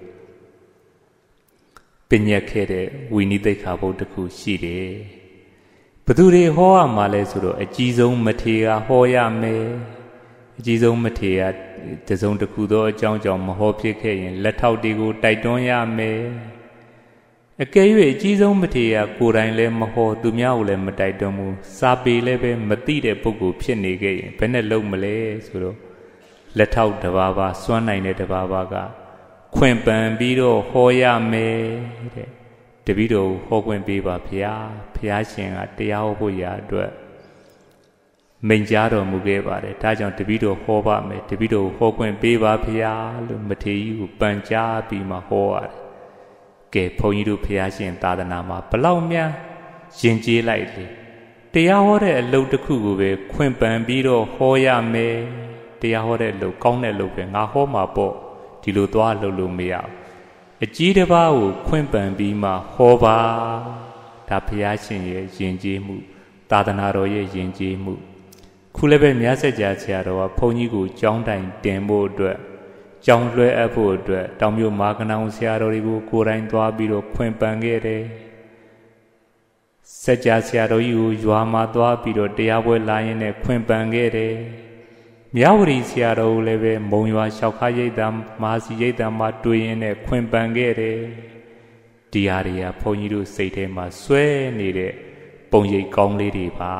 ပညတ်ခဲ့တဲ့ဝိနည်းသိက္ခာပုဒ်တစ်ခုရှိတယ်ဘသူတွေဟောရမှာလဲဆိုတော့အကြီးဆုံးမထေရဟောရမယ်အကြီးဆုံးမထေရတစုံတစ်ခုသောအကြောင်းကြောင့်မဟောဖြစ်ခဲ့ရင်လက်ထောက်တွေကိုတိုက်တွန်းရမယ်အကယ်၍အကြီးဆုံးမထေရကိုယ်တိုင်လည်းမဟောသူများကိုလည်းမတိုက်တွန်းဘူးစာပေလည်းပဲမသိတဲ့ပုဂ္ဂိုလ်ဖြစ်နေခဲ့ရင်ဘယ်နဲ့လုပ်မလဲဆိုတော့လက်ထောက်တစ်ပါးပါစွမ်းနိုင်တဲ့တစ်ပါးပါကခွင့်ပန်ပြီးတော့ဟောရမယ်တဲ့တပည့်တော်ဟောခွင့်ပေးပါဗျာဘုရားရှင်ကတရားဟောဖို့ရာအတွက်မိန့်ကြားတော်မူခဲ့ပါတယ်ဒါကြောင့်တပည့်တော်ဟောပါမယ်တပည့်တော်ဟောခွင့်ပေးပါဗျာလို့မထေရကြီးကိုပန်ကြားပြီးမှဟောရတယ်ကဲဘုန်းကြီးတို့ဘုရားရှင်သာသနာမှာဘလောက်များယဉ်ကျေးလိုက်လေတရားဟောတဲ့အလုပ်တစ်ခုကိုပဲခွင့်ပန်ပြီးတော့ဟောရမယ်တရားဟောတဲ့အလုပ်ကောင်းတဲ့အလုပ်ပဲငါဟောမှာပေါ့ဒီလိုသွားလုပ်လို့မရဘူးအကြီးတစ်ပါးကိုခွင့်ပန်ပြီးမှဟောပါဒါဘုရားရှင်ရဲ့ယဉ်ကျေးမှုသာသနာတော်ရဲ့ယဉ်ကျေးမှုခုလည်းပဲမြတ်ဆက်ကြဆရာတော်ကဘုန်းကြီးကိုကျောင်းတိုင်တင်ဖို့အတွက်ကျောင်းလွှဲအပ်ဖို့အတွက်တောင်မြို့မာကနောင်ဆရာတော်တွေကိုကိုယ်တိုင်သွားပြီးတော့ခွင့်ပန်ခဲ့တယ်စัจ जा ဆရာတော်ကြီးကိုရွာမှာသွားပြီးတော့တရားပွဲလာရင်းနဲ့ခွင့်ပန်ခဲ့တယ်မြဝတီဆရာတော်ကိုလည်းပဲမုံရွာလျှောက်ခါရိပ်သာမာစီရိပ်သာမှာတွေ့ရင်းနဲ့ခွင့်ပန်ခဲ့တယ်ဒီဟာတွေကဘုန်းကြီးတို့စိတ်ထဲမှာဆွဲနေတဲ့ပုံရိပ်ကောင်းလေးတွေပါ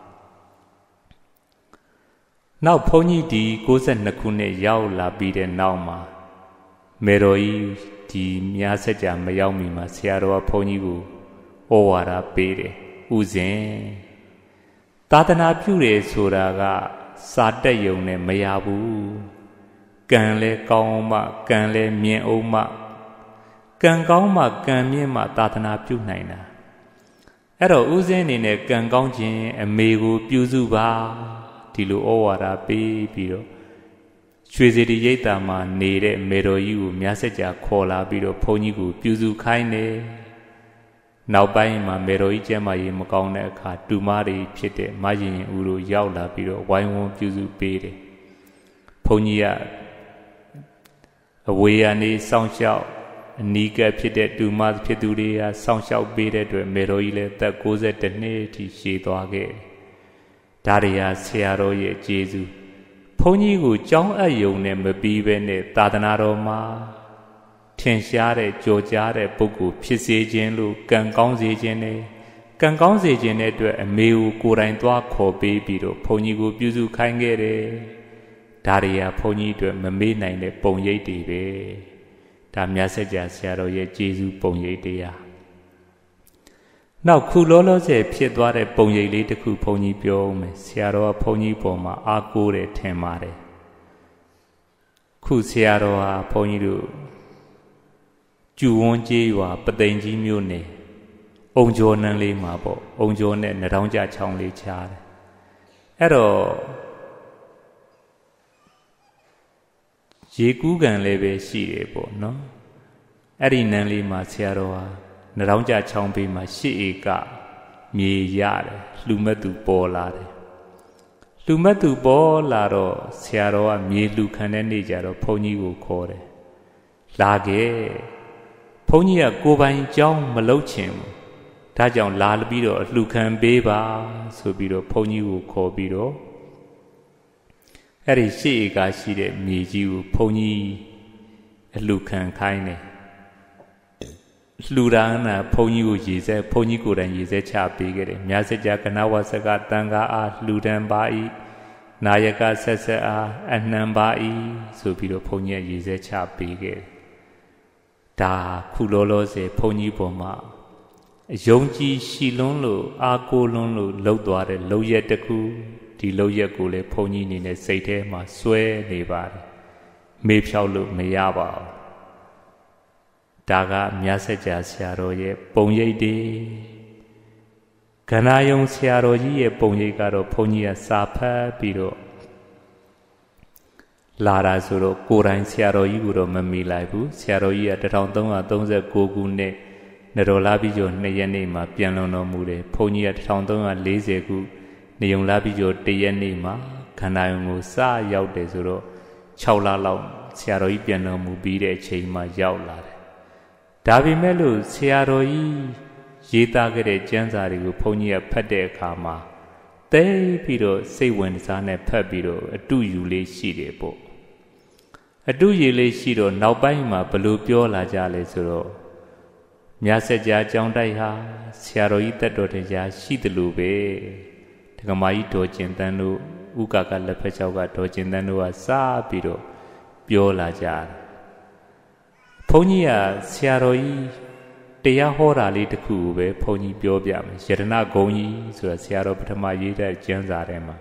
နောက်ဘုန်းကြီးဒီကိုးဆယ်နှစ်ခုနှစ်ရောက်လာပြီးတဲ့နောက်မှာမေတော်ကြီးဒီမြတ်စကြာမရောက်မီမှာဆရာတော်ကဘုန်းကြီးကိုဩဝါဒပေးတယ်ဥစဉ်သာသနာပြုတယ်ဆိုတာကစာတက်ယုံနဲ့မရဘူးကံလဲကောင်းမှကံလဲမြင်အောင်မှကံကောင်းမှကံမြင့်မှသာသနာပြုနိုင်တာအဲ့တော့ဥစဉ်အနေနဲ့ကံကောင်းခြင်းအမေကိုပြုစုပါဒီလိုဩဝါဒပေးပြီးတော့ရွှေစီတီရိပ်သာမှာနေတဲ့မေတော်ကြီးကိုမြတ်စကြာခေါ်လာပြီးတော့ဘုန်းကြီးကိုပြုစုခိုင်းတယ်နောက်ပိုင်းမှာမေတော်ကြီးကျမ်းမာရေးမကောင်းတဲ့အခါတူမတွေဖြစ်တဲ့မယင်ရင်ဦးတို့ရောက်လာပြီးတော့ဝိုင်းဝန်းပြုစုပေးတယ်ဘုန်းကြီးကအဝေးကနေစောင့်ရှောက်အနီးကပ်ဖြစ်တဲ့တူမဖြစ်သူတွေကစောင့်ရှောက်ပေးတဲ့အတွက်မေတော်ကြီးလည်းသက်ကိုးဆယ်တစ်နှစ်အထိရှည်သွားခဲ့ဒါတွေဟာဆရာတော်ရဲ့ကျေးဇူးဘုန်းကြီးကိုကြောင်းအပ်ယုံနဲ့မပြီးပဲနဲ့သာသနာတော်မှာထင်ရှားတဲ့ကြော်ကြားတဲ့ပုဂ္ဂိုလ်ဖြစ်စေခြင်းလို့ကံကောင်းစေခြင်းနဲ့ကံကောင်းစေခြင်းတဲ့အတွက်အမေကိုကိုယ်တိုင်သွားခေါ်ပေးပြီးတော့ဘုန်းကြီးကိုပြုစုခိုင်းခဲ့တယ်ဒါတွေဟာဘုန်းကြီးအတွက်မမေ့နိုင်တဲ့ပုံရိပ်တွေပဲဒါမြတ်စကြာဆရာတော်ရဲ့ကျေးဇူးပုံရိပ်တရားနောက်ခုလောလောဆယ်ဖြစ်သွားတဲ့ပုံရိပ်လေးတစ်ခုဘုန်းကြီးပြောဦးမယ်ဆရာတော်ကဘုန်းကြီးပေါ်မှာအားကိုးတယ်ထင်ပါတယ်ခုဆရာတော်ဟာဘုန်းကြီးတို့ကျူဝန်းကျေးရွာပသိမ်ကြီးမြို့နယ်အုံကျော်နန်းလေးမှာပေါ့အုံကျော်နဲ့နှထောင်းကြချောင်းလေးချားတယ်အဲ့တော့ရေကူးကန်လည်းပဲရှိတယ်ပေါ့နော်အဲ့ဒီနန်းလေးမှာဆရာတော်ဟာနှထောင်းကြချောင်းဘေးမှာရှစ်ဧကမြေရတယ်လှူမဲ့သူပေါ်လာတယ်လှူမဲ့သူပေါ်လာတော့ဆရာတော်ကမြေလှူခံတဲ့နေ့ကျတော့ဘုန်းကြီးကိုခေါ်တယ်လာခဲ့ဘုန်းကြီးကကိုယ်ပိုင်ကြောင်းမလုပ်ချင်ဘူးဒါကြောင့်လာပြီးတော့လှူခံပေးပါဆိုပြီးတော့ဘုန်းကြီးကိုခေါ်ပြီးတော့အဲ့ဒီရှစ်ဧကရှိတဲ့မြေကြီးကိုဘုန်းကြီးအလှူခံခိုင်းတယ်လှူဒါန်းတာဘုန်းကြီးကိုရေစက်ဘုန်းကြီးကိုယ်တိုင်ရေစက်ချပေးခဲ့တယ်မြတ်စကြာကနဝဆကတန်ခါအားလှူဒန်းပါ၏နာယကဆက်ဆက်အားအနှံပါ၏ဆိုပြီးတော့ဘုန်းကြီးရေစက်ချပေးခဲ့တယ်ဒါခုလောလောဆယ်ဘုန်းကြီးပေါ်မှာအယုံကြည်ရှိလွန်းလို့အာကိုလွန်းလို့လှုပ်သွားတဲ့လှုပ်ရက်တစ်ခုဒီလှုပ်ရက်ကိုလည်းဘုန်းကြီးအနေနဲ့စိတ်ထဲမှာစွဲနေပါတယ်မေးဖြောက်လို့မရပါဘူးဒါကမြတ်စကြာဆရာတော်ရဲ့ပုံရိပ်တွေကဏယုံဆရာတော်ကြီးရဲ့ပုံရိပ်ကတော့ဘုန်းကြီးကစာဖတ်ပြီးတော့လာတာဆိုတော့ကိုယ်တိုင်ဆရာတော်ကြီးကိုတော့မမီလိုက်ဘူးဆရာတော်ကြီးကတစ်ထောင်သုံးရာသုံးဆယ်ကိုခုနှစ်နတော်လာပြီးကျော်နှစ်ရက်နေ့မှာပြန်လွန်တော်မူတယ်ဘုန်းကြီးကတစ်ထောင်သုံးရာလေးဆယ်ခုနေုံလာပြီးကျော်တစ်ရက်နေ့မှာခန္ဓာယုံကိုစရောက်တယ်ဆိုတော့ခြောက်လလောက်ဆရာတော်ကြီးပြန်တော်မူပြီးတဲ့အချိန်မှာရောက်လာတယ်ဒါပေမဲ့လို့ဆရာတော်ကြီးရေးသားခဲ့တဲ့ကျမ်းစာတွေကိုဘုန်းကြီးကဖတ်တဲ့အခါမှာသိပြီးတော့စိတ်ဝင်စားနဲ့ဖတ်ပြီးတော့အတုယူလေးရှိတယ်ပေါ့အတုယူလေးရှိတော့နောက်ပိုင်းမှာဘလို့ပြောလာကြလဲဆိုတော့မြတ်စကြာကြောင်းတိုက်ဟာဆရာတော်ကြီးတက်တော်တရားရှိတယ်လို့ပဲဒကမာကြီးဒေါ်ကျင်တန်းတို့ဥကာကလက်ဖက်ချောက်ကဒေါ်ကျင်တန်းတို့ကစပြီးတော့ပြောလာကြတယ်ဘုန်းကြီးကဆရာတော်ကြီးတရားဟောတာလေးတစ်ခုကိုပဲဘုန်းကြီးပြောပြမယ်ယတနာဂုံကြီးဆိုတာဆရာတော်ပထမရေးတဲ့ကျမ်းစာထဲမှာ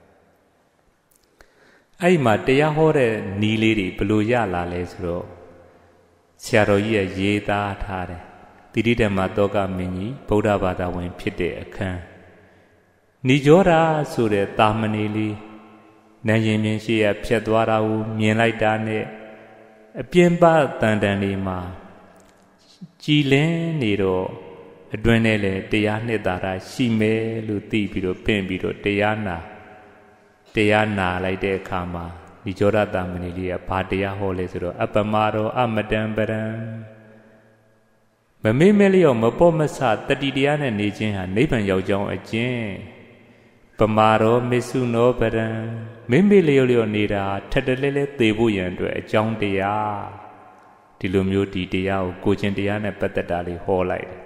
အဲ့ဒီမှာတရားဟောတဲ့နီးလေးတွေဘလို့ရလာလဲဆိုတော့ဆရာတော်ကြီးရဲ့ရေးသားထားတယ်တိတိဓမ္မတောကမင်းကြီးဗုဒ္ဓဘာသာဝင်ဖြစ်တဲ့အခန်းနိကြောဓာဆိုတဲ့တာမဏေလေးနန်းရင်မြင်ရှိရဖြတ်သွားတာကိုမြင်လိုက်တာနဲ့အပြင်ပတန်တန်လေးမှာကြည်လင်းနေတော့အတွင်းထဲလေတရားနှစ်သာရရှိမယ်လို့သိပြီးတော့ပြင်ပြီးတော့တရားနာတရားနာလိုက်တဲ့အခါမှာဒီကြောရတာမဏိလေးကဘာတရားဟောလဲဆိုတော့အပမရောအမတံပရံမမေ့မဲလျော့မပေါ့မဆတတိတရားနဲ့နေခြင်းဟာနိဗ္ဗာန်ရောက်ကြောင်းအကျင့်ပမာရောမေစုနောပရံမင်းမေ့လျော့လျော့နေတာထက်တလဲလဲသေဖို့ရန်အတွက်အကြောင်းတရားဒီလိုမျိုးဒီတရားကိုကိုချင်းတရားနဲ့ပတ်သက်တာလေးဟောလိုက်တယ်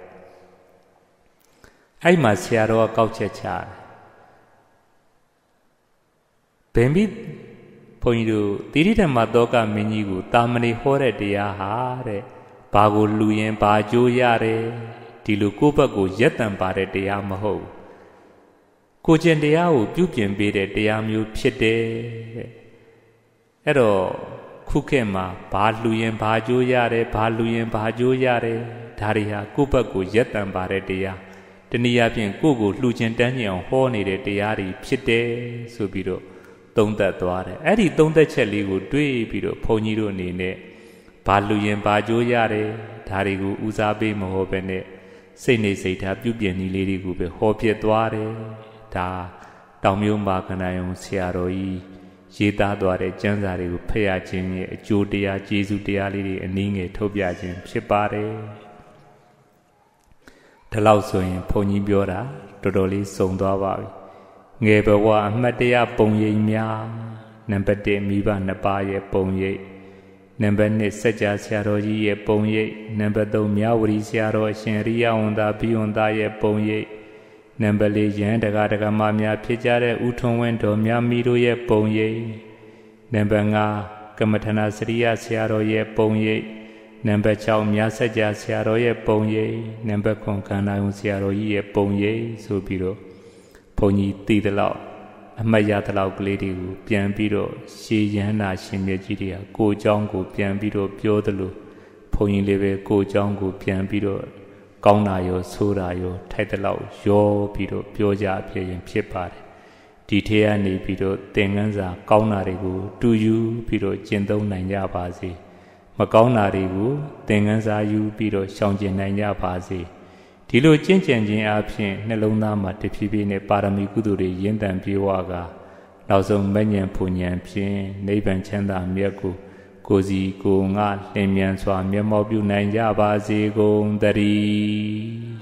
အဲ့မှာဆရာတော်ကကောက်ချက်ချတယ်ဘယ်မိဘုန်းကြီးတို့တိရိဓမ္မတောကမင်းကြီးကိုတာမဏေဟောတဲ့တရားဟာတဲ့ဘာကိုလူရင်ဘာကြိုးရတယ်ဒီလိုကိုယ့်ဘက်ကိုရက်တံပါတဲ့တရားမဟုတ်ကိုကျင့်တရားကိုပြုပြင်ပေးတဲ့တရားမျိုးဖြစ်တယ်တဲ့အဲ့တော့ခုခေတ်မှာဘာလူရင်ဘာကြိုးရတယ်ဘာလူရင်ဘာကြိုးရတယ်ဒါတွေဟာကိုယ့်ဘက်ကိုရက်တံပါတဲ့တရားတနည်းအားဖြင့်ကိုယ့်ကိုလှူခြင်းတန်းကျင်အောင်ဟောနေတဲ့တရားတွေဖြစ်တယ်ဆိုပြီးတော့သုံးသပ်သွားတယ်အဲ့ဒီသုံးသပ်ချက်လေးကိုတွေးပြီးတော့ဘုန်းကြီးတို့အနေနဲ့ဘာလူရင်ဘာကြိုးရတယ်ဒါတွေကိုဦးစားပေးမဟောပဲနဲ့စိတ်နေစိတ်ထားပြုပြင်နည်းလေးတွေကိုပဲဟောပြသွားတယ်ဒါတောင်မျိုးမာကဏယုံဆရာတော်ကြီးရေးသားသွားတဲ့ကျမ်းစာတွေကိုဖတ်ရခြင်းရဲ့အကျိုးတရားကျေးဇူးတရားလေးတွေအနည်းငယ်ထုတ်ပြခြင်းဖြစ်ပါတယ်ဒါလောက်ဆိုရင်ဘုန်းကြီးပြောတာတော်တော်လေးစုံသွားပါပြီငယ်ဘဝအမှတ်တရပုံရိပ်များနံပါတ်တစ်မိဘနှစ်ပါးရဲ့ပုံရိပ်နံပါတ်နှစ်စัจ जा ဆရာတော်ကြီးရဲ့ပုံရိပ်နံပါတ်သုံးမြဝတီဆရာတော်အရှင်ရိယဝန္တာဘိဝန္တာရဲ့ပုံရိပ်နံပါတ်လေးယဟန်တက္ကဒကမများဖြစ်ကြတဲ့ဥထုံဝင်းတော်မြတ်မီတို့ရဲ့ပုံရိပ်နံပါတ်ငါးကမ္မထနာစရိယဆရာတော်ရဲ့ပုံရိပ်နံပါတ်၆မြတ်စကြာဆရာတော်ရဲ့ပုံရိပ်နံပါတ်၇ခန္ဓာယုံဆရာတော်ကြီးရဲ့ပုံရိပ်ဆိုပြီးတော့ဘုန်းကြီးသိသလောက်အမှတ်ရသလောက်ကလေးတွေကိုပြန်ပြီးတော့ရှေးရဟန္တာရှင်မြတ်ကြီးတွေကကိုယ်เจ้าကိုပြန်ပြီးတော့ပြောသလိုဘုန်းကြီးလေးပဲကိုယ်เจ้าကိုပြန်ပြီးတော့ကောင်းတာရောဆိုးတာရောထိုက်သလောက်ရောပြီးတော့ပြောကြဖြစ်ရင်ဖြစ်ပါတယ်ဒီထဲကနေပြီးတော့သင်္ကန်းစာကောင်းတာတွေကိုတူယူပြီးတော့ကျင့်သုံးနိုင်ကြပါစေမကောင်းတာတွေကိုသင်္ကန်းစာယူပြီးတော့ရှောင်ကျဉ်နိုင်ကြပါစေဒီလိုကျင့်ကြံခြင်းအပြင်နှလုံးသားမှာတဖြည်းဖြည်းနဲ့ပါရမီကုသိုလ်တွေရင်းတန်ပြေဝကနောက်ဆုံးမဉ္ဇဉ်ဖူဉ္ဇဉ်ဖြင့်နိဗ္ဗာန်ချမ်းသာမြတ်ကိုကိုစီကိုငါလျင်မြန်စွာမျက်မှောက်ပြုနိုင်ကြပါစေကုန်သတည်း